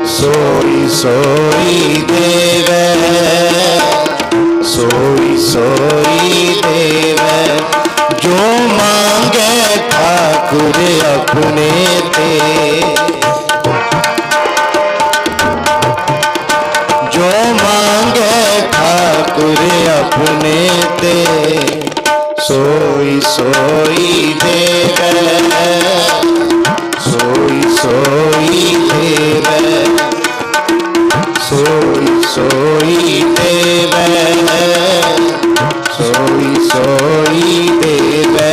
सोई सोई देवे, सोई सोई देवे, जो मांगे ठाकुर अपने ते, जो मांगे ठाकुर अपने ते, सोई सोई देवे, सोई सोई देवे, सोई सोई देवे, सोई सोई देवे।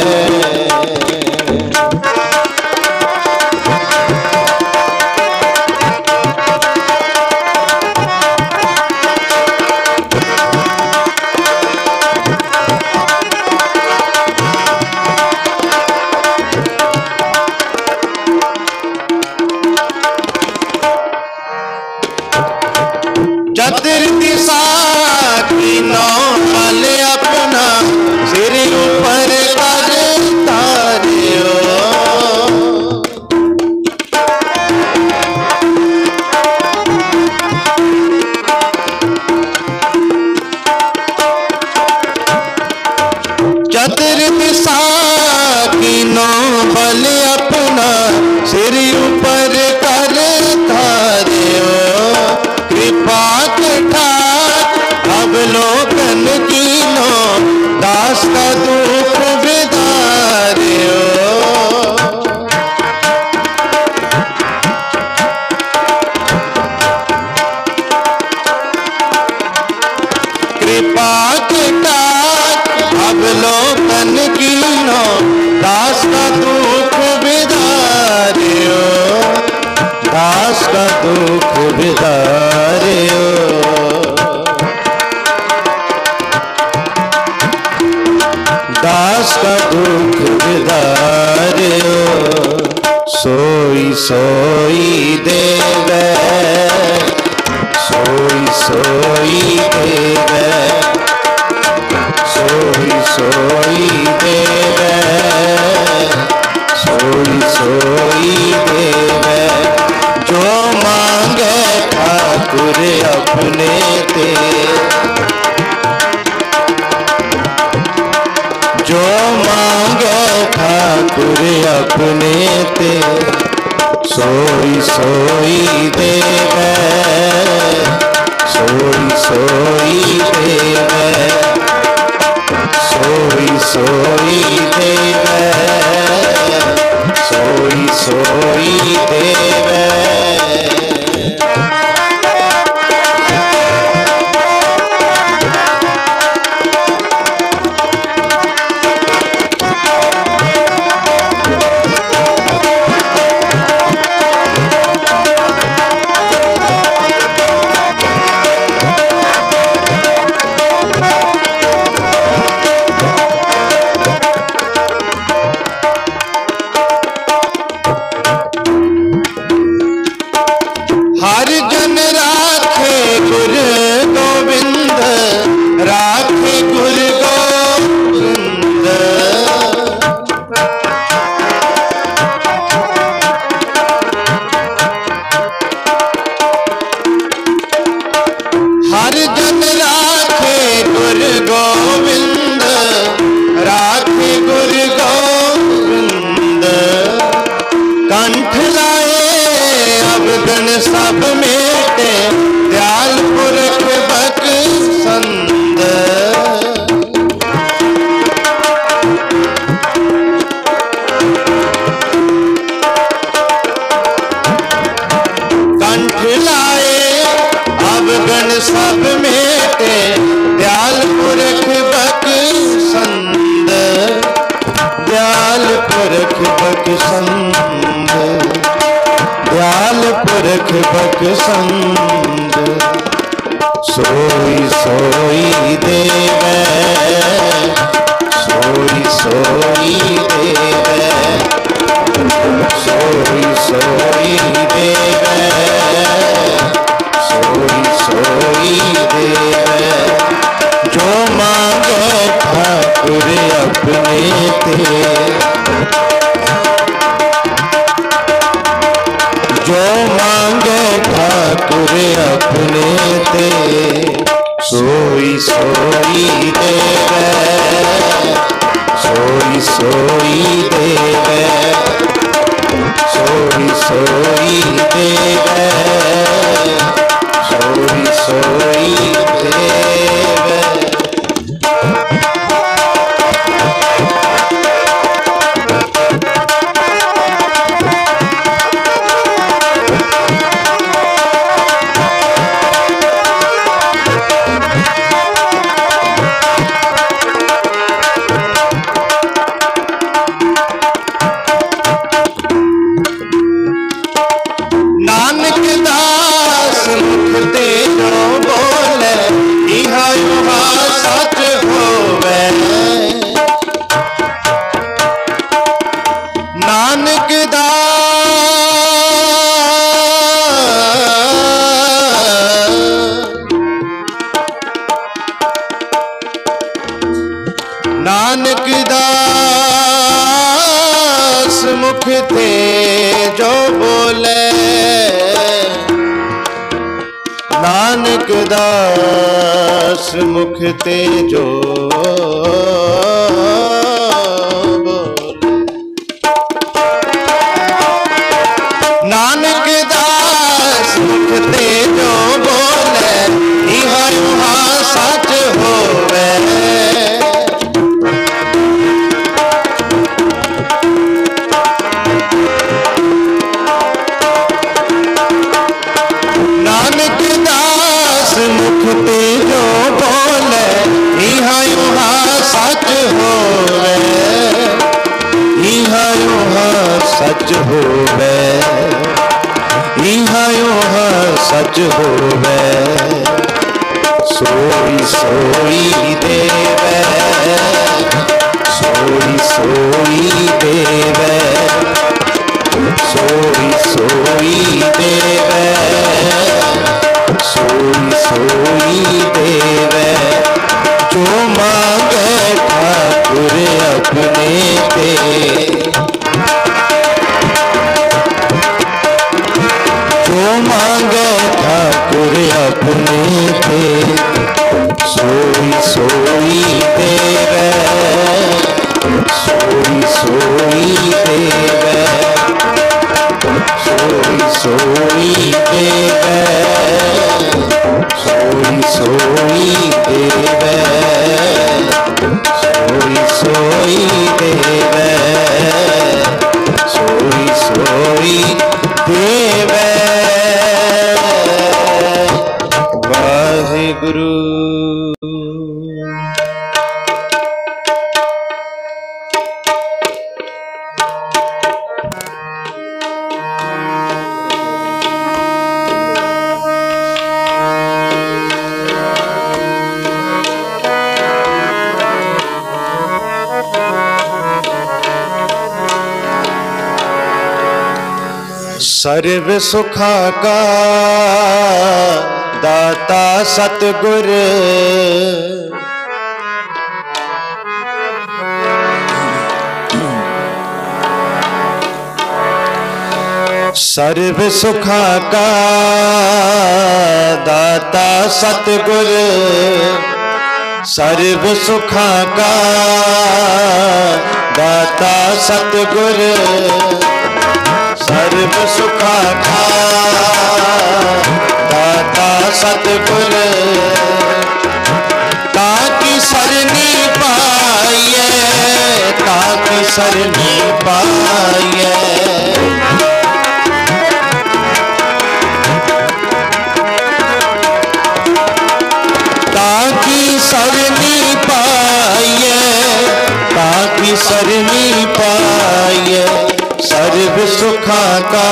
चतुर्दिशा की नौ पल अपना सिर ऊपर कर तारियो, चतुर्दिशा की नौ पल अपना सिर ऊपर कर तारियो, कृपा अवलोकन कीनो दास का दुख विदारियो, कृपा अवलोकन कीनो दास का दुख विदारियो, दास का दुख विदारियो, दास का दुख विदारियो, सोई सोई देवे, सोई सोई देवे, सोई सोई देवे, सोई सोई देवे, जो मांगे ठाकुर अपने ते, जो मांगे ठाकुर अपने ते, सोई सोई देवे, सोई सोई देवे, सोई सोई देवे, सोई सोई देवे। हर जन राखे गुरु गोविंद, राखे गुरु गोविंद, हर जन राखे गुरु गोविंद, राखे गुरु गोविंद, कंठ लाए अवगुण सब मेटे, दयाल पुरख बख्शंद, कंठ लाए अवगुण सब मेटे, दयाल पुरख बख्शंद, दयाल पुरख बख्शंद, दयाल पुरख बख्शंद, सोई सोई देवे, सोई सोई देवे, सोई सोई देवे, सोई सोई देवे, जो मांगे ठाकुर अपने ते, जो मांगे ठाकुर ठाकुर अपने ते सोई सोई देवे सोई सोई देवे सोई सोई देवे सोई सोई देवे। नानक दास मुख थे जो बोले नानक दास मुख थे जो नानक दास मुख थे जो बोले इहाँ उहाँ सच होवे नानक दास मुख ते जो बोले इहाँ उहाँ सच होवे इहाँ उहाँ सच होवे इहाँ उहाँ सच होवे सोई सोई देवे सोई सोई देवे सोई सोई देवे सोई सोई देवे जो मांगे ठाकुर अपने ते जो मांगे ठाकुर अपने ते सोई सोई देवे सोई सोई देवे सोई सोई देवे सोई सोई देवे सोई सोई देवे सोई सोई देवे। वाहिगुरु। सर्व सुखा का दाता सतगुर सर्व सुखा का दाता सतगुर सर्व सुखा का दाता सतगुर सर्व सुखा का दाता सतगुर ताकि सरनी पाइए ताकि सरनी पाइए ताकि सरनी पाइए ताकि सरनी पाइए सर्व सुखा का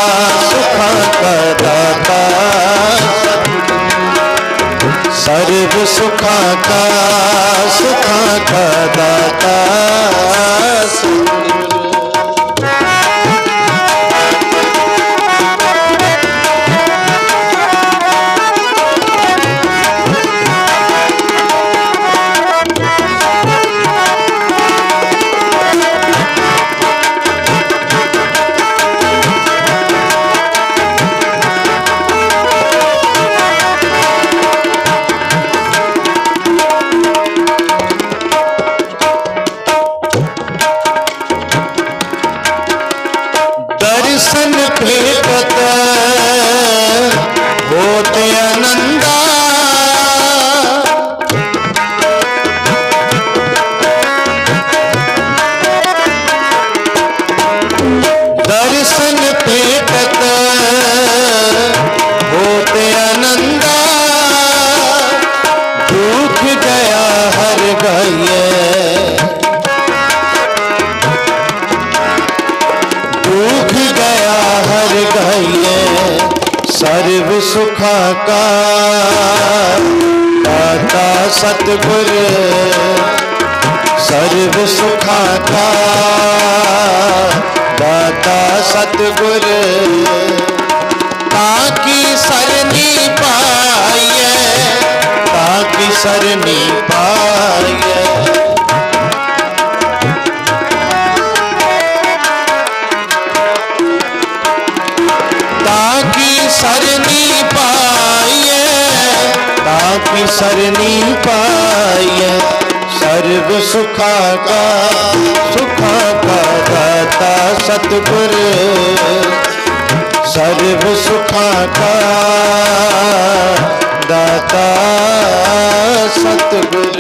दाता सर्व सुखा का दाता सर्व सुखा का दाता सतगुर, सर्व सुखा का दाता सतगुर, ताकि सरनी पाइए, ताकि सरनी पाइए। ताकि सरनी पाइए, ताकि सरनी पाइए। सर्व सुखा का दाता सतगुर, सर्व सुखा का दाता सतगुर।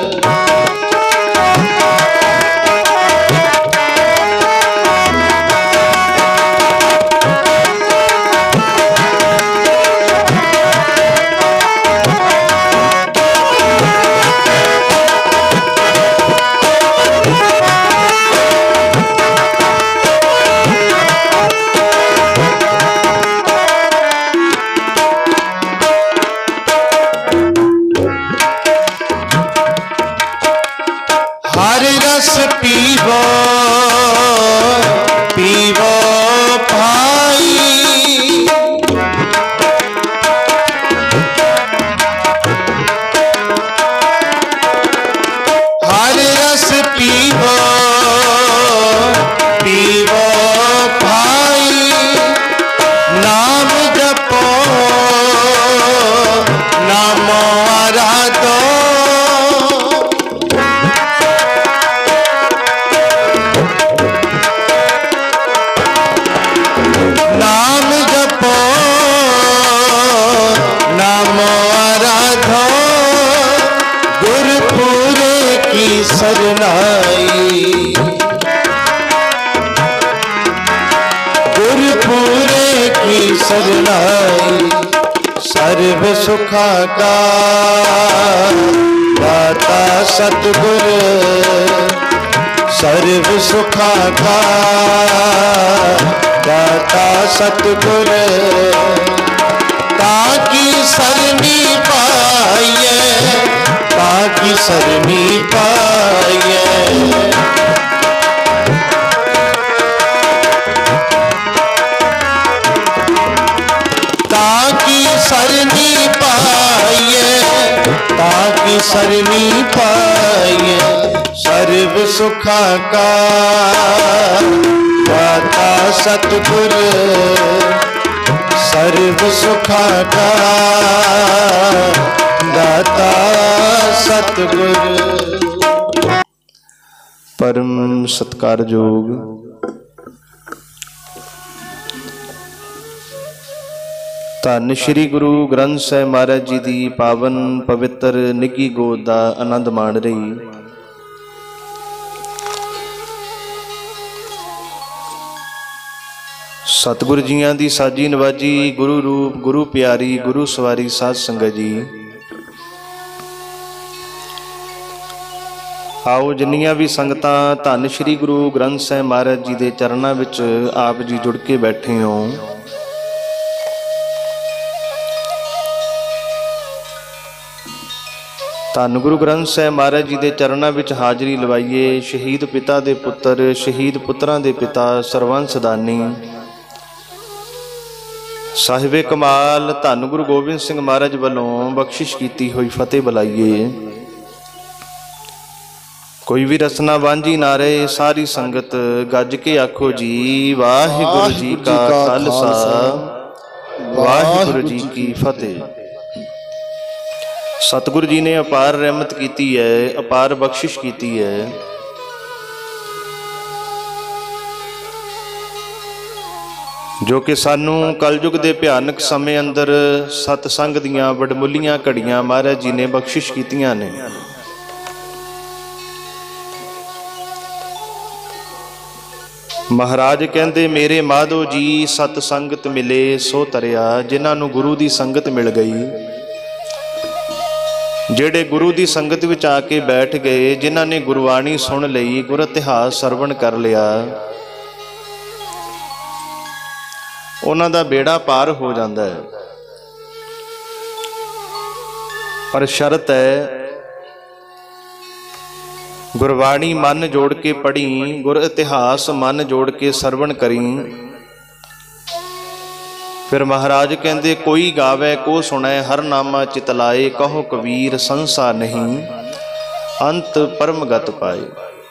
हर रस पीवो पीवो भाई, हर रस पीवो पीवो भाई। नाम जपो नामो आराधो, नाम जपो नामो आराधो। गुरपुरे की सरनाई, गुरपुरे की सरनाई। सर्व सुखा का दाता सतगुर, सर्व सुखा का दाता सतगुर, ताकि सरनी पाइए, ताकि सरनी पाइए। ताकि सरनी पाइए, ताकि सरनी पाइए। सर्व सुखा का दाता सतगुर, सर्व सुखा का दाता सतगुर। परम सत्कारयोग धन श्री गुरु ग्रंथ साहिब महाराज जी की पावन पवित्र निगी गोद का आनंद माण रही सतगुर जियां दी साजी नवाजी गुरु रूप गुरु प्यारी गुरु सवारी साध संगत जी। आओ जिन्नियां भी संगतां धन श्री गुरु ग्रंथ साहिब महाराज जी के चरणों विच आप जी जुड़ के बैठे हो। धन गुरु ग्रंथ साहिब महाराज जी के चरणों विच हाजरी लवाइए। शहीद पिता दे पुत्र शहीद पुत्रां दे पिता सरवंश दानी साहिबे कमाल धन गुरु गोबिंद सिंह महाराज वालों बख्शिश की हुई फतेह बुलाइए। कोई भी रसना वांझी ना रहे, सारी संगत गज के आखो जी वाहिगुरु जी का खालसा वाहिगुरु जी की फतेह। सतगुरु जी ने अपार रहमत की है, अपार बख्शिश की है। जो कि सानू कलयुग के भयानक समय अंदर सतसंग दियां वडमुलियां घड़ियां महाराज जी ने बख्शिश कीतियां ने। महाराज कहते मेरे माधो जी सत संगत मिले सो तरिया। जिन्हां नू गुरु की संगत मिल गई, जेड़े गुरु की संगत विच आके बैठ गए, जिन्हां ने गुरबाणी सुन लई, गुर इतिहास सरवण कर लिया, ਉਹਨਾਂ ਦਾ ਬੇੜਾ ਪਾਰ ਹੋ ਜਾਂਦਾ ਹੈ। ਪਰ ਸ਼ਰਤ ਹੈ ਗੁਰਬਾਣੀ ਮਨ ਜੋੜ ਕੇ ਪੜ੍ਹੀ, ਗੁਰ ਇਤਿਹਾਸ ਮਨ ਜੋੜ ਕੇ ਸਰਵਣ ਕਰੀ। ਫਿਰ ਮਹਾਰਾਜ ਕਹਿੰਦੇ ਕੋਈ ਗਾਵੇ ਕੋ ਸੁਣੈ ਹਰ ਨਾਮਾ ਚਿਤ ਲਾਏ, ਕਹੋ ਕਬੀਰ ਸੰਸਾ ਨਹੀਂ ਅੰਤ ਪਰਮਗਤ ਪਾਏ।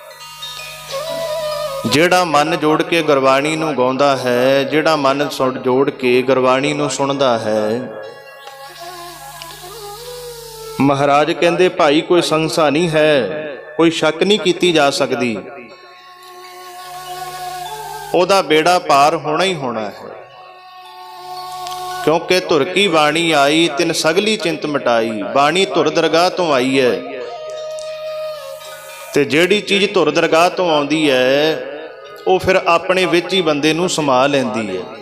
ਜਿਹੜਾ ਮਨ ਜੋੜ ਕੇ ਗੁਰਬਾਣੀ ਨੂੰ ਗਾਉਂਦਾ ਹੈ, ਜਿਹੜਾ ਮਨ ਜੋੜ ਕੇ ਗੁਰਬਾਣੀ ਨੂੰ ਸੁਣਦਾ ਹੈ, ਮਹਾਰਾਜ ਕਹਿੰਦੇ ਭਾਈ ਕੋਈ ਸੰਸਾ ਨਹੀਂ ਹੈ, ਕੋਈ ਸ਼ੱਕ ਨਹੀਂ ਕੀਤੀ ਜਾ ਸਕਦੀ, ਉਹਦਾ ਬੇੜਾ ਪਾਰ ਹੋਣਾ ਹੀ ਹੋਣਾ ਹੈ। ਕਿਉਂਕਿ ਧੁਰ ਕੀ ਬਾਣੀ ਆਈ ਤਿਨ ਸਗਲੀ ਚਿੰਤ ਮਿਟਾਈ। ਬਾਣੀ ਧੁਰ ਦਰਗਾਹ ਤੋਂ ਆਈ ਹੈ, ਤੇ ਜਿਹੜੀ ਚੀਜ਼ ਧੁਰ ਦਰਗਾਹ ਤੋਂ ਆਉਂਦੀ ਹੈ ਉਹ ਫਿਰ ਆਪਣੇ ਵਿੱਚ ਹੀ ਬੰਦੇ ਨੂੰ ਸਮਾ ਲੈਂਦੀ ਹੈ।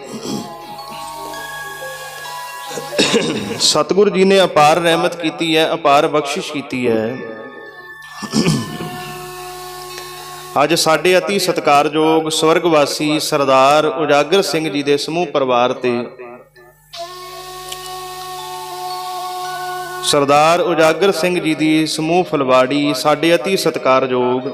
ਸਤਿਗੁਰੂ ਜੀ ਨੇ ਅਪਾਰ ਰਹਿਮਤ ਕੀਤੀ ਹੈ, ਅਪਾਰ ਬਖਸ਼ਿਸ਼ ਕੀਤੀ ਹੈ। ਅੱਜ ਸਾਡੇ ਅਤੀ ਸਤਿਕਾਰਯੋਗ ਸਵਰਗਵਾਸੀ ਸਰਦਾਰ ਉਜਾਗਰ ਸਿੰਘ ਜੀ ਦੇ ਸਮੂਹ ਪਰਿਵਾਰ ਤੇ ਸਰਦਾਰ ਉਜਾਗਰ ਸਿੰਘ ਜੀ ਦੀ ਸਮੂਹ ਫਲਵਾੜੀ, ਸਾਡੇ ਅਤੀ ਸਤਿਕਾਰਯੋਗ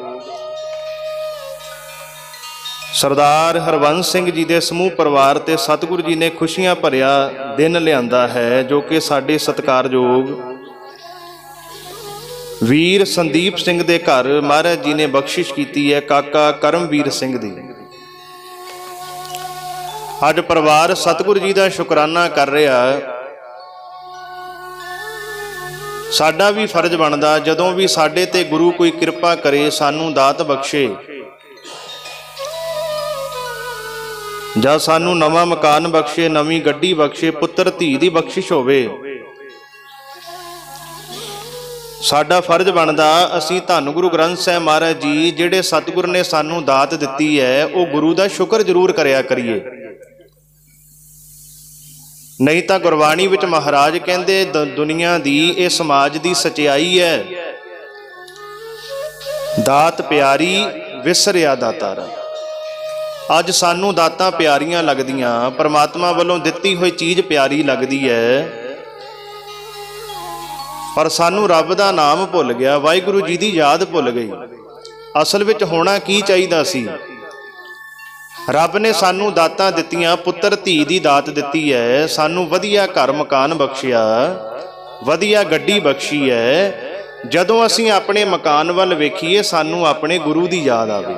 ਸਰਦਾਰ ਹਰਬੰਸ ਸਿੰਘ ਜੀ ਦੇ ਸਮੂਹ ਪਰਿਵਾਰ ਤੇ ਸਤਿਗੁਰੂ ਜੀ ਨੇ ਖੁਸ਼ੀਆਂ ਭਰਿਆ ਦਿਨ ਲਿਆਂਦਾ ਹੈ, ਜੋ ਕਿ ਸਾਡੇ ਸਤਿਕਾਰਯੋਗ ਵੀਰ ਸੰਦੀਪ ਸਿੰਘ ਦੇ ਘਰ ਮਹਾਰਾਜ ਜੀ ਨੇ ਬਖਸ਼ਿਸ਼ ਕੀਤੀ ਹੈ, ਕਾਕਾ ਕਰਮਵੀਰ ਸਿੰਘ ਦੀ। ਅੱਜ ਪਰਿਵਾਰ ਸਤਿਗੁਰੂ ਜੀ ਦਾ ਸ਼ੁਕਰਾਨਾ ਕਰ ਰਿਹਾ। ਸਾਡਾ ਵੀ ਫਰਜ਼ ਬਣਦਾ ਜਦੋਂ ਵੀ ਸਾਡੇ ਤੇ ਗੁਰੂ ਕੋਈ ਕਿਰਪਾ ਕਰੇ, ਸਾਨੂੰ ਦਾਤ ਬਖਸ਼ੇ, ਜਾਂ ਸਾਨੂੰ ਨਵਾਂ ਮਕਾਨ ਬਖਸ਼ੇ, ਨਵੀਂ ਗੱਡੀ ਬਖਸ਼ੇ, ਪੁੱਤਰ ਧੀ ਦੀ ਬਖਸ਼ਿਸ਼ ਹੋਵੇ, ਸਾਡਾ ਫਰਜ਼ ਬਣਦਾ ਅਸੀਂ ਧੰਨ ਗੁਰੂ ਗ੍ਰੰਥ ਸਾਹਿਬ ਮਹਾਰਾਜ ਜੀ ਜਿਹੜੇ ਸਤਿਗੁਰ ਨੇ ਸਾਨੂੰ ਦਾਤ ਦਿੱਤੀ ਹੈ, ਉਹ ਗੁਰੂ ਦਾ ਸ਼ੁਕਰ ਜ਼ਰੂਰ ਕਰਿਆ ਕਰੀਏ। ਨਹੀਂ ਤਾਂ ਗੁਰਬਾਣੀ ਵਿੱਚ ਮਹਾਰਾਜ ਕਹਿੰਦੇ ਦੁਨੀਆ ਦੀ, ਇਹ ਸਮਾਜ ਦੀ ਸਚਾਈ ਹੈ, ਦਾਤ ਪਿਆਰੀ ਵਿਸਰਿਆ ਦਾਤਾਰਾ। ਅੱਜ ਸਾਨੂੰ ਦਾਤਾਂ ਪਿਆਰੀਆਂ ਲੱਗਦੀਆਂ, ਪਰਮਾਤਮਾ ਵੱਲੋਂ ਦਿੱਤੀ ਹੋਈ ਚੀਜ਼ ਪਿਆਰੀ ਲੱਗਦੀ ਹੈ, ਪਰ ਸਾਨੂੰ ਰੱਬ ਦਾ ਨਾਮ ਭੁੱਲ ਗਿਆ, ਵਾਹਿਗੁਰੂ ਜੀ ਦੀ ਯਾਦ ਭੁੱਲ ਗਈ। ਅਸਲ ਵਿੱਚ ਹੋਣਾ ਕੀ ਚਾਹੀਦਾ ਸੀ? ਰੱਬ ਨੇ ਸਾਨੂੰ ਦਾਤਾਂ ਦਿੱਤੀਆਂ, ਪੁੱਤਰ ਧੀ ਦੀ ਦਾਤ ਦਿੱਤੀ ਹੈ, ਸਾਨੂੰ ਵਧੀਆ ਘਰ ਮਕਾਨ ਬਖਸ਼ਿਆ, ਵਧੀਆ ਗੱਡੀ ਬਖਸ਼ੀ ਹੈ। ਜਦੋਂ ਅਸੀਂ ਆਪਣੇ ਮਕਾਨ ਵੱਲ ਵੇਖੀਏ ਸਾਨੂੰ ਆਪਣੇ ਗੁਰੂ ਦੀ ਯਾਦ ਆਵੇ,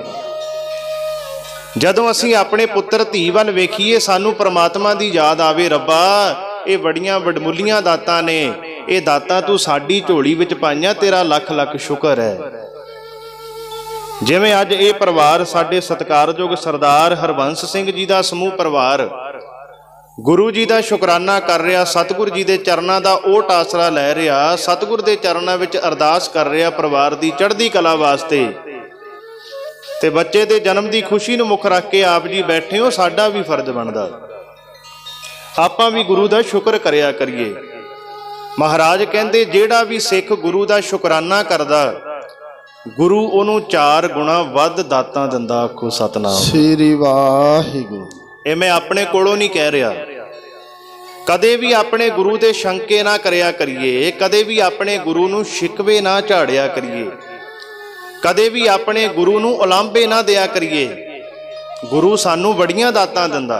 ਜਦੋਂ ਅਸੀਂ ਆਪਣੇ ਪੁੱਤਰ ਧੀ ਵੱਲ ਵੇਖੀਏ ਸਾਨੂੰ ਪ੍ਰਮਾਤਮਾ ਦੀ ਯਾਦ ਆਵੇ। ਰੱਬਾ ਇਹ ਬੜੀਆਂ ਵਡਮੁੱਲੀਆਂ ਦਾਤਾਂ ਨੇ, ਇਹ ਦਾਤਾਂ ਤੂੰ ਸਾਡੀ ਝੋਲੀ ਵਿੱਚ ਪਾਈਆਂ, ਤੇਰਾ ਲੱਖ ਲੱਖ ਸ਼ੁਕਰ ਹੈ। ਜਿਵੇਂ ਅੱਜ ਇਹ ਪਰਿਵਾਰ ਸਾਡੇ ਸਤਿਕਾਰਯੋਗ ਸਰਦਾਰ ਹਰਬੰਸ ਸਿੰਘ ਜੀ ਦਾ ਸਮੂਹ ਪਰਿਵਾਰ ਗੁਰੂ ਜੀ ਦਾ ਸ਼ੁਕਰਾਨਾ ਕਰ ਰਿਹਾ, ਸਤਿਗੁਰੂ ਜੀ ਦੇ ਚਰਨਾਂ ਦਾ ਓਟ ਆਸਰਾ ਲੈ ਰਿਹਾ, ਸਤਿਗੁਰ ਦੇ ਚਰਨਾਂ ਵਿੱਚ ਅਰਦਾਸ ਕਰ ਰਿਹਾ ਪਰਿਵਾਰ ਦੀ ਚੜ੍ਹਦੀ ਕਲਾ ਵਾਸਤੇ, ਤੇ ਬੱਚੇ ਦੇ ਜਨਮ ਦੀ ਖੁਸ਼ੀ ਨੂੰ ਮੁੱਖ ਰੱਖ ਕੇ ਆਪ ਜੀ ਬੈਠੇ ਹੋ। ਸਾਡਾ ਵੀ ਫਰਜ਼ ਬਣਦਾ ਆਪਾਂ ਵੀ ਗੁਰੂ ਦਾ ਸ਼ੁਕਰ ਕਰਿਆ ਕਰੀਏ। ਮਹਾਰਾਜ ਕਹਿੰਦੇ ਜਿਹੜਾ ਵੀ ਸਿੱਖ ਗੁਰੂ ਦਾ ਸ਼ੁਕਰਾਨਾ ਕਰਦਾ, ਗੁਰੂ ਉਹਨੂੰ 4 ਗੁਣਾ ਵੱਧ ਦਾਤਾਂ ਦਿੰਦਾ। ਆਖੋ ਸਤਨਾਮ ਸ੍ਰੀ ਵਾਹਿਗੁਰੂ। ਇਹ ਮੈਂ ਆਪਣੇ ਕੋਲੋਂ ਨਹੀਂ ਕਹਿ ਰਿਹਾ। ਕਦੇ ਵੀ ਆਪਣੇ ਗੁਰੂ ਦੇ ਸ਼ੰਕੇ ਨਾ ਕਰਿਆ ਕਰੀਏ, ਕਦੇ ਵੀ ਆਪਣੇ ਗੁਰੂ ਨੂੰ ਸ਼ਿਕਵੇ ਨਾ ਝਾੜਿਆ ਕਰੀਏ, ਕਦੇ ਵੀ ਆਪਣੇ ਗੁਰੂ ਨੂੰ ਉਲਾਂਭੇ ਨਾ ਦਿਆ ਕਰੀਏ। ਗੁਰੂ ਸਾਨੂੰ ਬੜੀਆਂ ਦਾਤਾਂ ਦਿੰਦਾ।